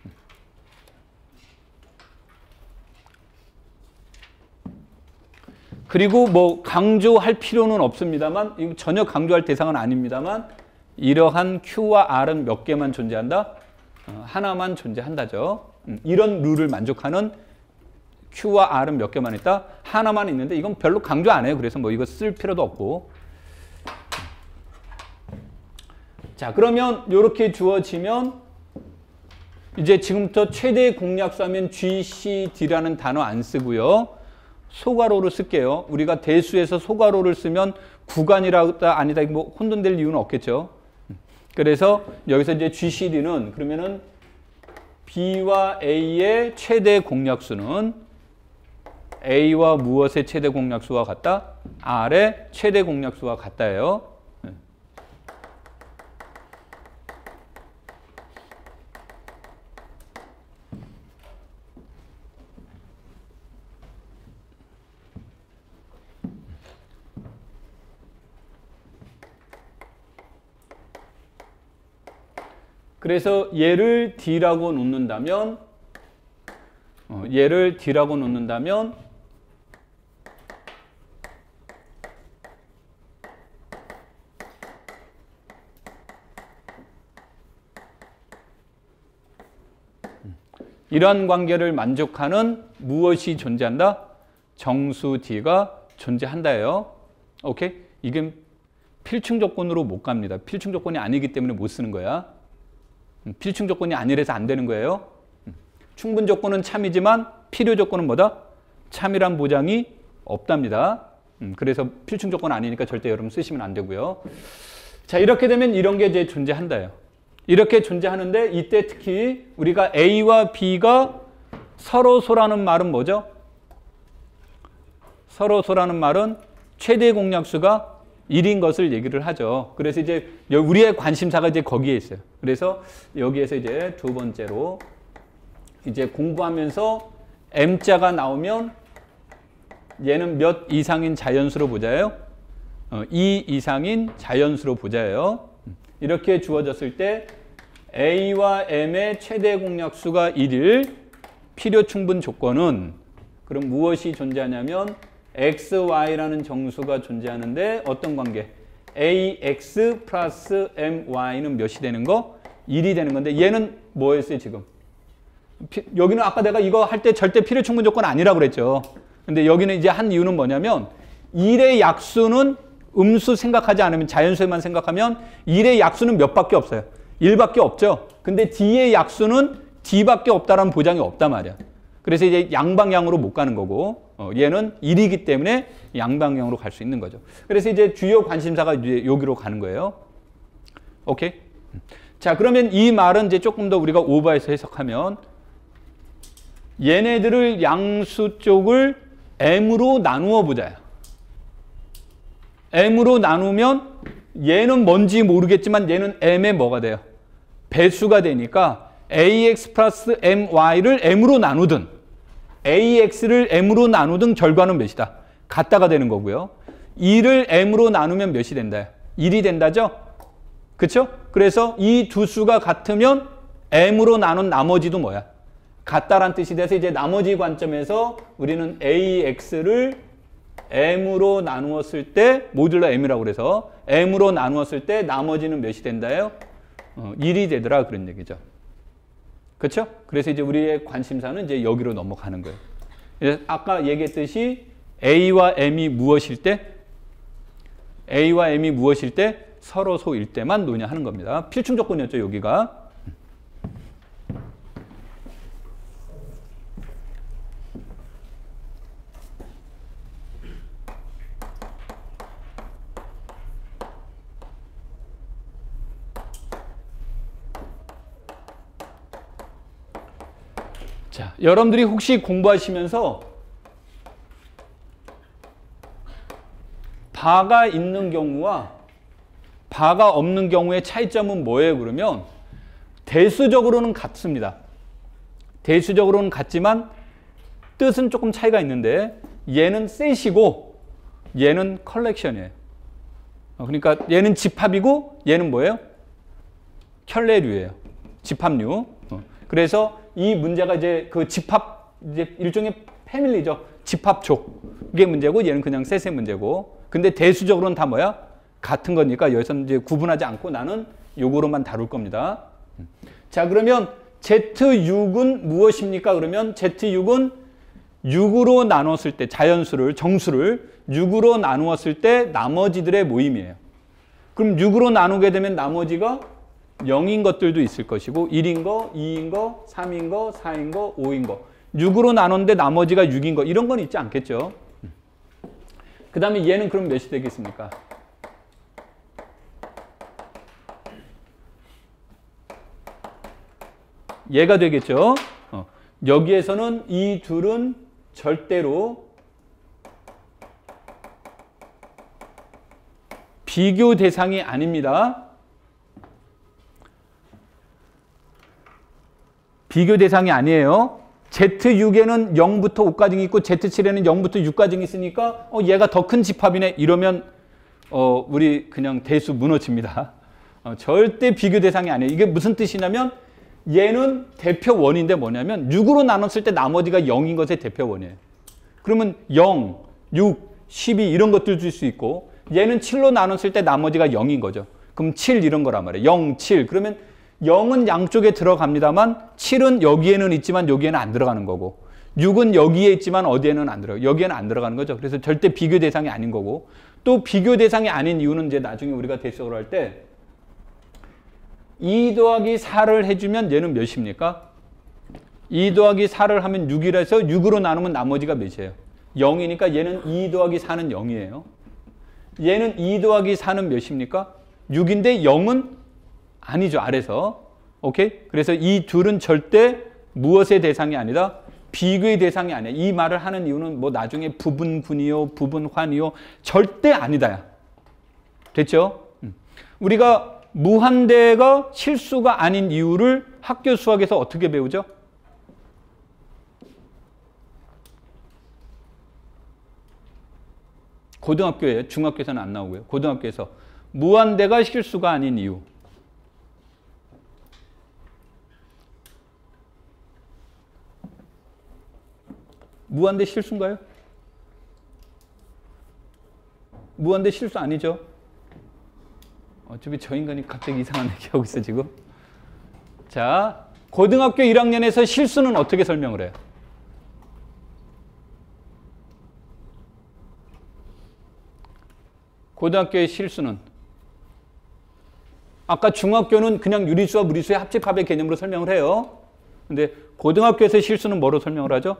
그리고 뭐 강조할 필요는 없습니다만 전혀 강조할 대상은 아닙니다만 이러한 Q와 R은 몇 개만 존재한다? 하나만 존재한다죠. 이런 룰을 만족하는 Q와 R은 몇 개만 있다? 하나만 있는데 이건 별로 강조 안 해요. 그래서 뭐 이거 쓸 필요도 없고. 자, 그러면 이렇게 주어지면 이제 지금부터 최대 공약수 하면 GCD라는 단어 안 쓰고요. 소괄호로 쓸게요. 우리가 대수에서 소괄호를 쓰면 구간이라다 아니다 뭐 혼돈될 이유는 없겠죠. 그래서 여기서 이제 GCD는 그러면은 B와 A의 최대 공약수는 A와 무엇의 최대 공약수와 같다? R의 최대 공약수와 같다예요. 그래서 얘를 D라고 놓는다면 이러한 관계를 만족하는 무엇이 존재한다? 정수 D가 존재한다예요. 오케이? 이게 필충 조건으로 못 갑니다. 필충 조건이 아니기 때문에 못 쓰는 거야. 필충 조건이 아니라서 안 되는 거예요. 충분 조건은 참이지만 필요 조건은 뭐다? 참이란 보장이 없답니다. 그래서 필충 조건 아니니까 절대 여러분 쓰시면 안 되고요. 자, 이렇게 되면 이런 게 이제 존재한다요. 이렇게 존재하는데 이때 특히 우리가 A와 B가 서로소라는 말은 뭐죠? 서로소라는 말은 최대 공약수가 1인 것을 얘기를 하죠. 그래서 이제 우리의 관심사가 이제 거기에 있어요. 그래서 여기에서 이제 두 번째로 이제 공부하면서 M자가 나오면 얘는 몇 이상인 자연수로 보자요? 2 이상인 자연수로 보자요. 이렇게 주어졌을 때 A와 M의 최대 공약수가 1일 필요 충분 조건은 그럼 무엇이 존재하냐면 x, y라는 정수가 존재하는데 어떤 관계? ax 플러스 my는 몇이 되는 거? 1이 되는 건데 얘는 뭐였어요 지금? 여기는 아까 내가 이거 할 때 절대 필요 충분 조건 아니라고 그랬죠. 근데 여기는 이제 한 이유는 뭐냐면 1의 약수는 음수 생각하지 않으면 자연수에만 생각하면 1의 약수는 몇 밖에 없어요. 1밖에 없죠. 근데 D의 약수는 D밖에 없다라는 보장이 없단 말이야. 그래서 이제 양방향으로 못 가는 거고 얘는 1이기 때문에 양방향으로 갈 수 있는 거죠. 그래서 이제 주요 관심사가 이제 여기로 가는 거예요. 오케이? 자, 그러면 이 말은 이제 조금 더 우리가 오버해서 해석하면 얘네들을 양수 쪽을 m으로 나누어 보자요. m으로 나누면 얘는 뭔지 모르겠지만 얘는 m의 뭐가 돼요? 배수가 되니까 ax 플러스 my를 m으로 나누든 ax를 m으로 나누든 결과는 몇이다? 같다가 되는 거고요. 2를 m으로 나누면 몇이 된다? 1이 된다죠? 그렇죠? 그래서 이 두 수가 같으면 m으로 나눈 나머지도 뭐야? 같다란 뜻이 돼서 이제 나머지 관점에서 우리는 AX를 M으로 나누었을 때, 모듈러 M이라고 그래서 M으로 나누었을 때 나머지는 몇이 된다요? 1이 되더라 그런 얘기죠. 그렇죠? 그래서 이제 우리의 관심사는 이제 여기로 넘어가는 거예요. 그래서 아까 얘기했듯이 A와 M이 무엇일 때? A와 M이 무엇일 때? 서로 소일 때만 논의하는 겁니다. 필충 조건이었죠, 여기가. 자, 여러분들이 혹시 공부하시면서 바가 있는 경우와 바가 없는 경우의 차이점은 뭐예요? 그러면 대수적으로는 같습니다. 대수적으로는 같지만 뜻은 조금 차이가 있는데 얘는 셋이고 얘는 컬렉션이에요. 그러니까 얘는 집합이고 얘는 뭐예요? 켤레류예요. 집합류. 그래서 이 문제가 이제 그 집합, 이제 일종의 패밀리죠. 집합족. 이게 문제고 얘는 그냥 셋의 문제고. 근데 대수적으로는 다 뭐야? 같은 거니까 여기서는 이제 구분하지 않고 나는 요거로만 다룰 겁니다. 자, 그러면 Z6은 무엇입니까? 그러면 Z6은 6으로 나눴을 때 자연수를, 정수를 6으로 나누었을 때 나머지들의 모임이에요. 그럼 6으로 나누게 되면 나머지가 0인 것들도 있을 것이고 1인 거, 2인 거, 3인 거, 4인 거, 5인 거. 6으로 나눴는데 나머지가 6인 거. 이런 건 있지 않겠죠. 그 다음에 얘는 그럼 몇이 되겠습니까? 얘가 되겠죠. 여기에서는 이 둘은 절대로 비교 대상이 아닙니다. 비교 대상이 아니에요. Z6에는 0부터 5까지 있고 Z7에는 0부터 6까지 있으니까 얘가 더 큰 집합이네. 이러면 우리 그냥 대수 무너집니다. 절대 비교 대상이 아니에요. 이게 무슨 뜻이냐면 얘는 대표원인데 뭐냐면 6으로 나눴을 때 나머지가 0인 것의 대표원이에요. 그러면 0, 6, 12 이런 것들 줄 수 있고 얘는 7로 나눴을 때 나머지가 0인 거죠. 그럼 7 이런 거란 말이에요. 0, 7. 그러면 0은 양쪽에 들어갑니다만 7은 여기에는 있지만 여기에는 안 들어가는 거고 6은 여기에 있지만 어디에는 안 들어가요. 여기에는 안 들어가는 거죠. 그래서 절대 비교 대상이 아닌 거고 또 비교 대상이 아닌 이유는 이제 나중에 우리가 대수적으로 할 때 2 더하기 4를 해주면 얘는 몇입니까? 2 더하기 4를 하면 6이라서 6으로 나누면 나머지가 몇이에요? 0이니까 얘는 2 더하기 4는 0이에요. 얘는 2 더하기 4는 몇입니까? 6인데 0은 아니죠. 아래서. 오케이? 그래서 이 둘은 절대 무엇의 대상이 아니다? 비교의 대상이 아니야. 이 말을 하는 이유는 뭐 나중에 부분군이요, 부분환이요. 절대 아니다. 됐죠? 우리가 무한대가 실수가 아닌 이유를 학교 수학에서 어떻게 배우죠? 고등학교에, 중학교에서는 안 나오고요. 고등학교에서 무한대가 실수가 아닌 이유. 무한대 실수인가요? 무한대 실수 아니죠? 어차피 저 인간이 갑자기 이상한 얘기하고 있어 지금. 자, 고등학교 1학년에서 실수는 어떻게 설명을 해요? 고등학교의 실수는 아까 중학교는 그냥 유리수와 무리수의 합집합의 개념으로 설명을 해요. 근데 고등학교에서 실수는 뭐로 설명을 하죠?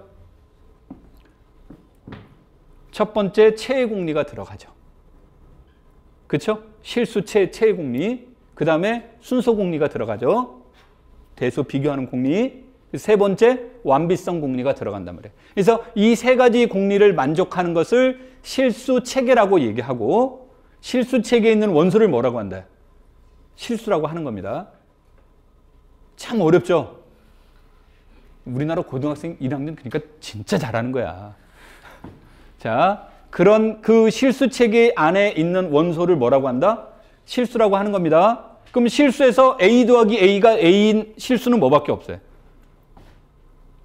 첫 번째 체의 공리가 들어가죠. 그렇죠? 실수체, 체의 공리. 그 다음에 순서 공리가 들어가죠. 대수 비교하는 공리. 세 번째 완비성 공리가 들어간단 말이에요. 그래서 이 세 가지 공리를 만족하는 것을 실수 체계라고 얘기하고 실수 체계에 있는 원소를 뭐라고 한다? 실수라고 하는 겁니다. 참 어렵죠? 우리나라 고등학생 1학년 그러니까 진짜 잘하는 거야. 자, 그런 그 실수 체계 안에 있는 원소를 뭐라고 한다? 실수라고 하는 겁니다. 그럼 실수에서 A 더하기 A가 A인 실수는 뭐밖에 없어요?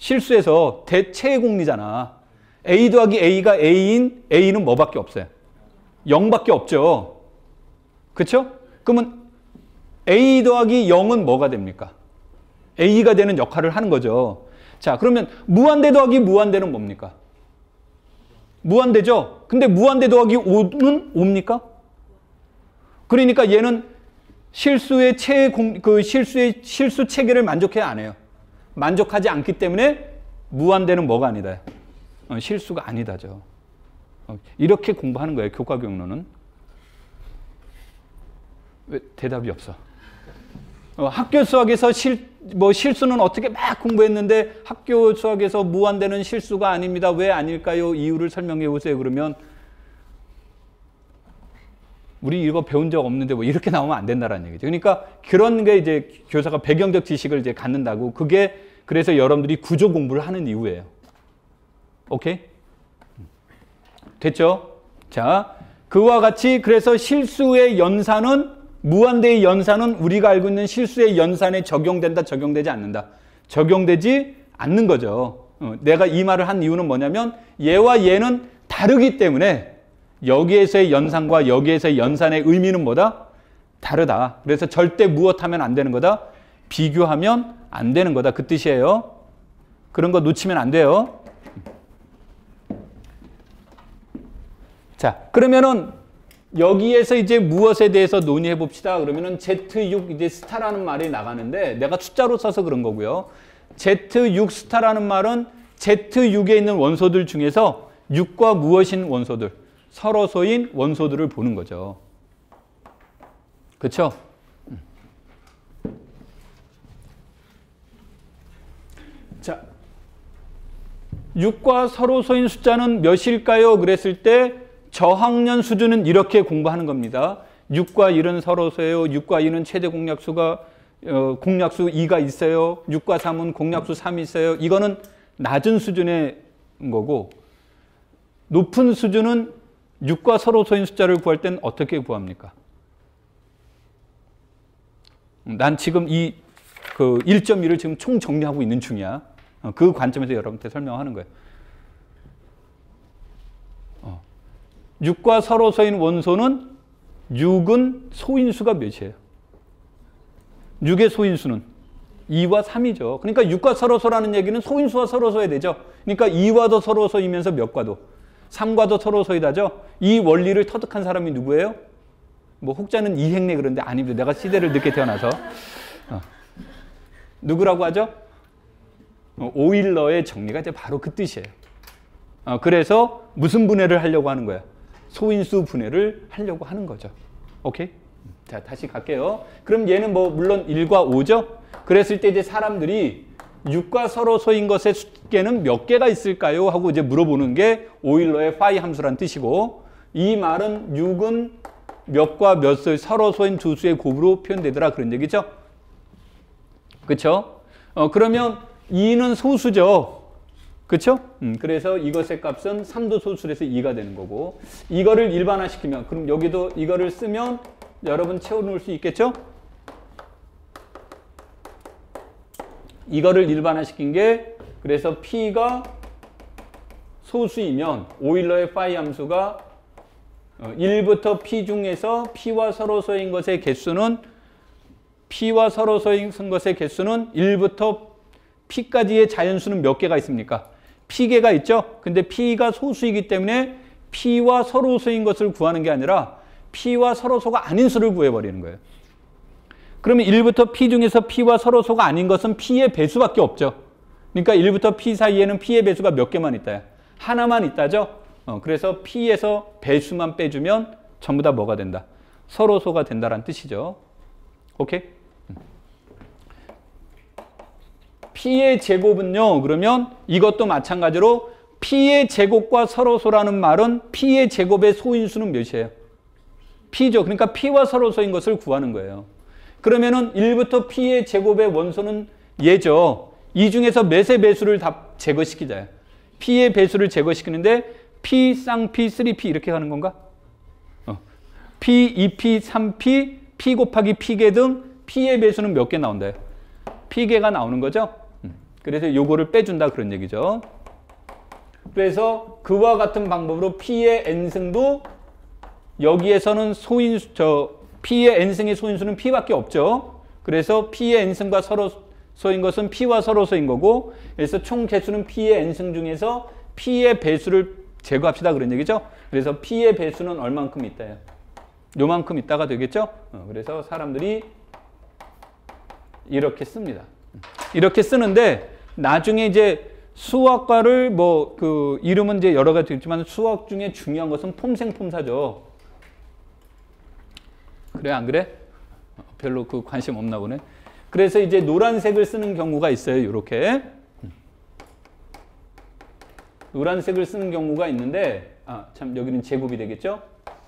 실수에서 대체의 공리잖아. A 더하기 A가 A인 A는 뭐밖에 없어요? 0밖에 없죠. 그렇죠? 그러면 A 더하기 0은 뭐가 됩니까? A가 되는 역할을 하는 거죠. 자, 그러면 무한대 더하기 무한대는 뭡니까? 무한대죠? 근데 무한대 더하기 5는 5입니까? 그러니까 얘는 실수의 실수 체계를 만족해야 안 해요. 만족하지 않기 때문에 무한대는 뭐가 아니다? 실수가 아니다죠. 이렇게 공부하는 거예요. 교과 경로는. 왜 대답이 없어? 학교 수학에서 실수는 어떻게 막 공부했는데 학교 수학에서 무한대는 실수가 아닙니다. 왜 아닐까요? 이유를 설명해 보세요. 그러면 우리 이거 배운 적 없는데 뭐 이렇게 나오면 안 된다라는 얘기죠. 그러니까 그런 게 이제 교사가 배경적 지식을 이제 갖는다고. 그게 그래서 여러분들이 구조 공부를 하는 이유예요. 오케이? 됐죠? 자, 그와 같이 그래서 실수의 연산은 무한대의 연산은 우리가 알고 있는 실수의 연산에 적용된다, 적용되지 않는다. 적용되지 않는 거죠. 내가 이 말을 한 이유는 뭐냐면 얘와 얘는 다르기 때문에 여기에서의 연산과 여기에서의 연산의 의미는 뭐다? 다르다. 그래서 절대 무엇하면 안 되는 거다? 비교하면 안 되는 거다. 그 뜻이에요. 그런 거 놓치면 안 돼요. 자, 그러면은 여기에서 이제 무엇에 대해서 논의해 봅시다. 그러면은 Z6 이제 스타라는 말이 나가는데 내가 숫자로 써서 그런 거고요. Z6 스타라는 말은 Z6에 있는 원소들 중에서 6과 무엇인 원소들, 서로소인 원소들을 보는 거죠. 그렇죠? 자, 6과 서로소인 숫자는 몇일까요? 그랬을 때 저학년 수준은 이렇게 공부하는 겁니다. 6과 1은 서로소예요. 6과 2는 최대 공약수가 공약수 2가 있어요. 6과 3은 공약수 3이 있어요. 이거는 낮은 수준의 거고 높은 수준은 6과 서로소인 숫자를 구할 때는 어떻게 구합니까? 난 지금 이 1.1을 지금 총 정리하고 있는 중이야. 그 관점에서 여러분한테 설명하는 거예요. 6과 서로소인 원소는 6은 소인수가 몇이에요? 6의 소인수는 2와 3이죠. 그러니까 6과 서로소라는 얘기는 소인수와 서로소야 되죠. 그러니까 2와도 서로소이면서 몇 과도? 3과도 서로소이다죠. 이 원리를 터득한 사람이 누구예요? 뭐 혹자는 이행래 그런데 아닙니다. 내가 시대를 늦게 태어나서. 누구라고 하죠? 오일러의 정리가 이제 바로 그 뜻이에요. 그래서 무슨 분해를 하려고 하는 거야? 소인수 분해를 하려고 하는 거죠. 오케이? 자, 다시 갈게요. 그럼 얘는 뭐 물론 1과 5죠? 그랬을 때 이제 사람들이 6과 서로소인 것의 숫개는 몇 개가 있을까요? 하고 이제 물어보는 게 오일러의 파이 함수란 뜻이고 이 말은 6은 몇과 몇의 서로소인 두 수의 곱으로 표현되더라 그런 얘기죠. 그렇죠? 그러면 2는 소수죠. 그렇죠? 그래서 이것의 값은 3도 소수에서 2가 되는 거고 이거를 일반화시키면 그럼 여기도 이거를 쓰면 여러분 채워놓을 수 있겠죠? 이거를 일반화시킨 게 그래서 P가 소수이면 오일러의 파이 함수가 1부터 P 중에서 P와 서로소인 것의 개수는 P와 서로소인 것의 개수는 1부터 P까지의 자연수는 몇 개가 있습니까? P개가 있죠? 근데 P가 소수이기 때문에 P와 서로소인 것을 구하는 게 아니라 P와 서로소가 아닌 수를 구해버리는 거예요. 그러면 1부터 P 중에서 P와 서로소가 아닌 것은 P의 배수밖에 없죠. 그러니까 1부터 P 사이에는 P의 배수가 몇 개만 있다요? 하나만 있다죠? 그래서 P에서 배수만 빼주면 전부 다 뭐가 된다? 서로소가 된다는 뜻이죠. 오케이? P의 제곱은요, 그러면 이것도 마찬가지로 P의 제곱과 서로소라는 말은 P의 제곱의 소인수는 몇이에요? P죠. 그러니까 P와 서로소인 것을 구하는 거예요. 그러면은 1부터 P의 제곱의 원소는 얘죠. 이 중에서 몇의 배수를 다 제거시키자요. P의 배수를 제거시키는데 P, 쌍P, 3P 이렇게 가는 건가? P, 2P, 3P, P 곱하기 P개 등 P의 배수는 몇 개 나온다요? P개가 나오는 거죠. 그래서 요거를 빼준다 그런 얘기죠. 그래서 그와 같은 방법으로 P의 n승도 여기에서는 P의 n승의 소인수는 P밖에 없죠. 그래서 P의 n승과 서로소인 것은 P와 서로소인 거고, 그래서 총 개수는 P의 n승 중에서 P의 배수를 제거합시다 그런 얘기죠. 그래서 P의 배수는 얼만큼 있다요? 요만큼 있다가 되겠죠. 그래서 사람들이 이렇게 씁니다. 이렇게 쓰는데 나중에 이제 수학과를 이름은 이제 여러 가지 있지만 수학 중에 중요한 것은 폼생폼사죠. 그래 안 그래? 별로 그 관심 없나 보네. 그래서 이제 노란색을 쓰는 경우가 있어요. 이렇게 노란색을 쓰는 경우가 있는데 참 여기는 제곱이 되겠죠.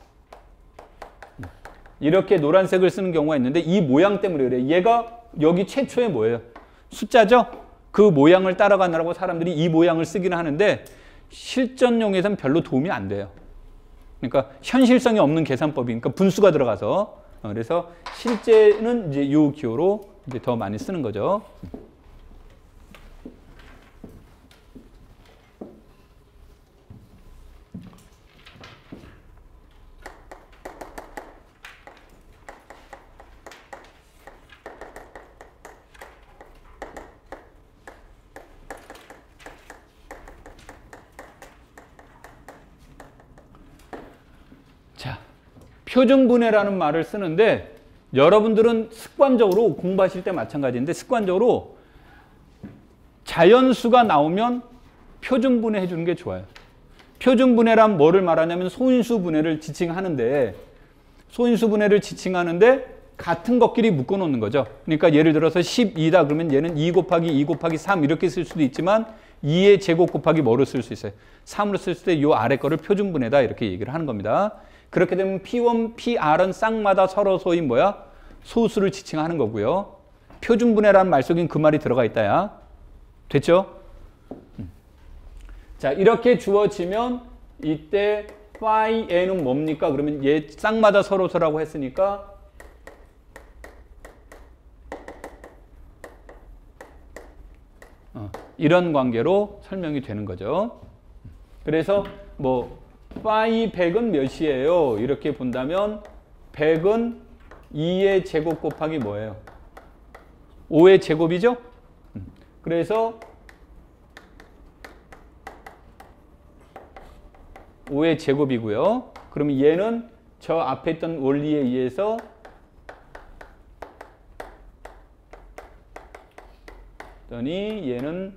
이렇게 노란색을 쓰는 경우가 있는데 이 모양 때문에 그래요. 얘가 여기 최초의 뭐예요? 숫자죠. 그 모양을 따라가느라고 사람들이 이 모양을 쓰기는 하는데 실전용에서는 별로 도움이 안 돼요. 그러니까 현실성이 없는 계산법이니까 분수가 들어가서 그래서 실제는 이제 이 기호로 이제 더 많이 쓰는 거죠. 표준분해라는 말을 쓰는데 여러분들은 습관적으로 공부하실 때 마찬가지인데 습관적으로 자연수가 나오면 표준분해 해주는 게 좋아요. 표준분해란 뭐를 말하냐면 소인수분해를 지칭하는데 소인수분해를 지칭하는데 같은 것끼리 묶어놓는 거죠. 그러니까 예를 들어서 12다 그러면 얘는 2 곱하기 2 곱하기 3 이렇게 쓸 수도 있지만 2의 제곱 곱하기 뭐로 쓸 수 있어요? 3으로 쓸 때 이 아래 거를 표준분해다 이렇게 얘기를 하는 겁니다. 그렇게 되면 P1, PR은 쌍마다 서로소인 뭐야? 소수를 지칭하는 거고요. 표준분해라는 말 속엔 그 말이 들어가 있다야. 됐죠? 자, 이렇게 주어지면 이때 phi n은 뭡니까? 그러면 얘 쌍마다 서로소라고 했으니까 이런 관계로 설명이 되는 거죠. 그래서 phi 100은 몇이에요? 이렇게 본다면 100은 2의 제곱 곱하기 뭐예요? 5의 제곱이죠? 그래서 5의 제곱이고요. 그럼 얘는 저 앞에 있던 원리에 의해서 더니 얘는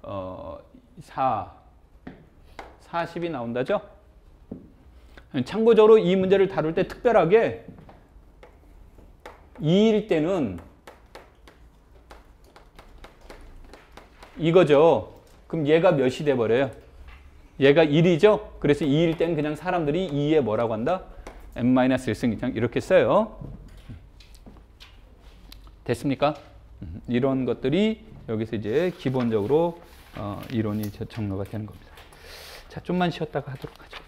40이 나온다죠? 참고적으로 이 문제를 다룰 때 특별하게 2일 때는 이거죠. 그럼 얘가 몇이 돼버려요? 얘가 1이죠? 그래서 2일 때는 그냥 사람들이 2에 뭐라고 한다? n-1승 그냥 이렇게 써요. 됐습니까? 이런 것들이 여기서 이제 기본적으로 이론이 정리가 되는 겁니다. 자, 좀만 쉬었다가 하도록 하죠.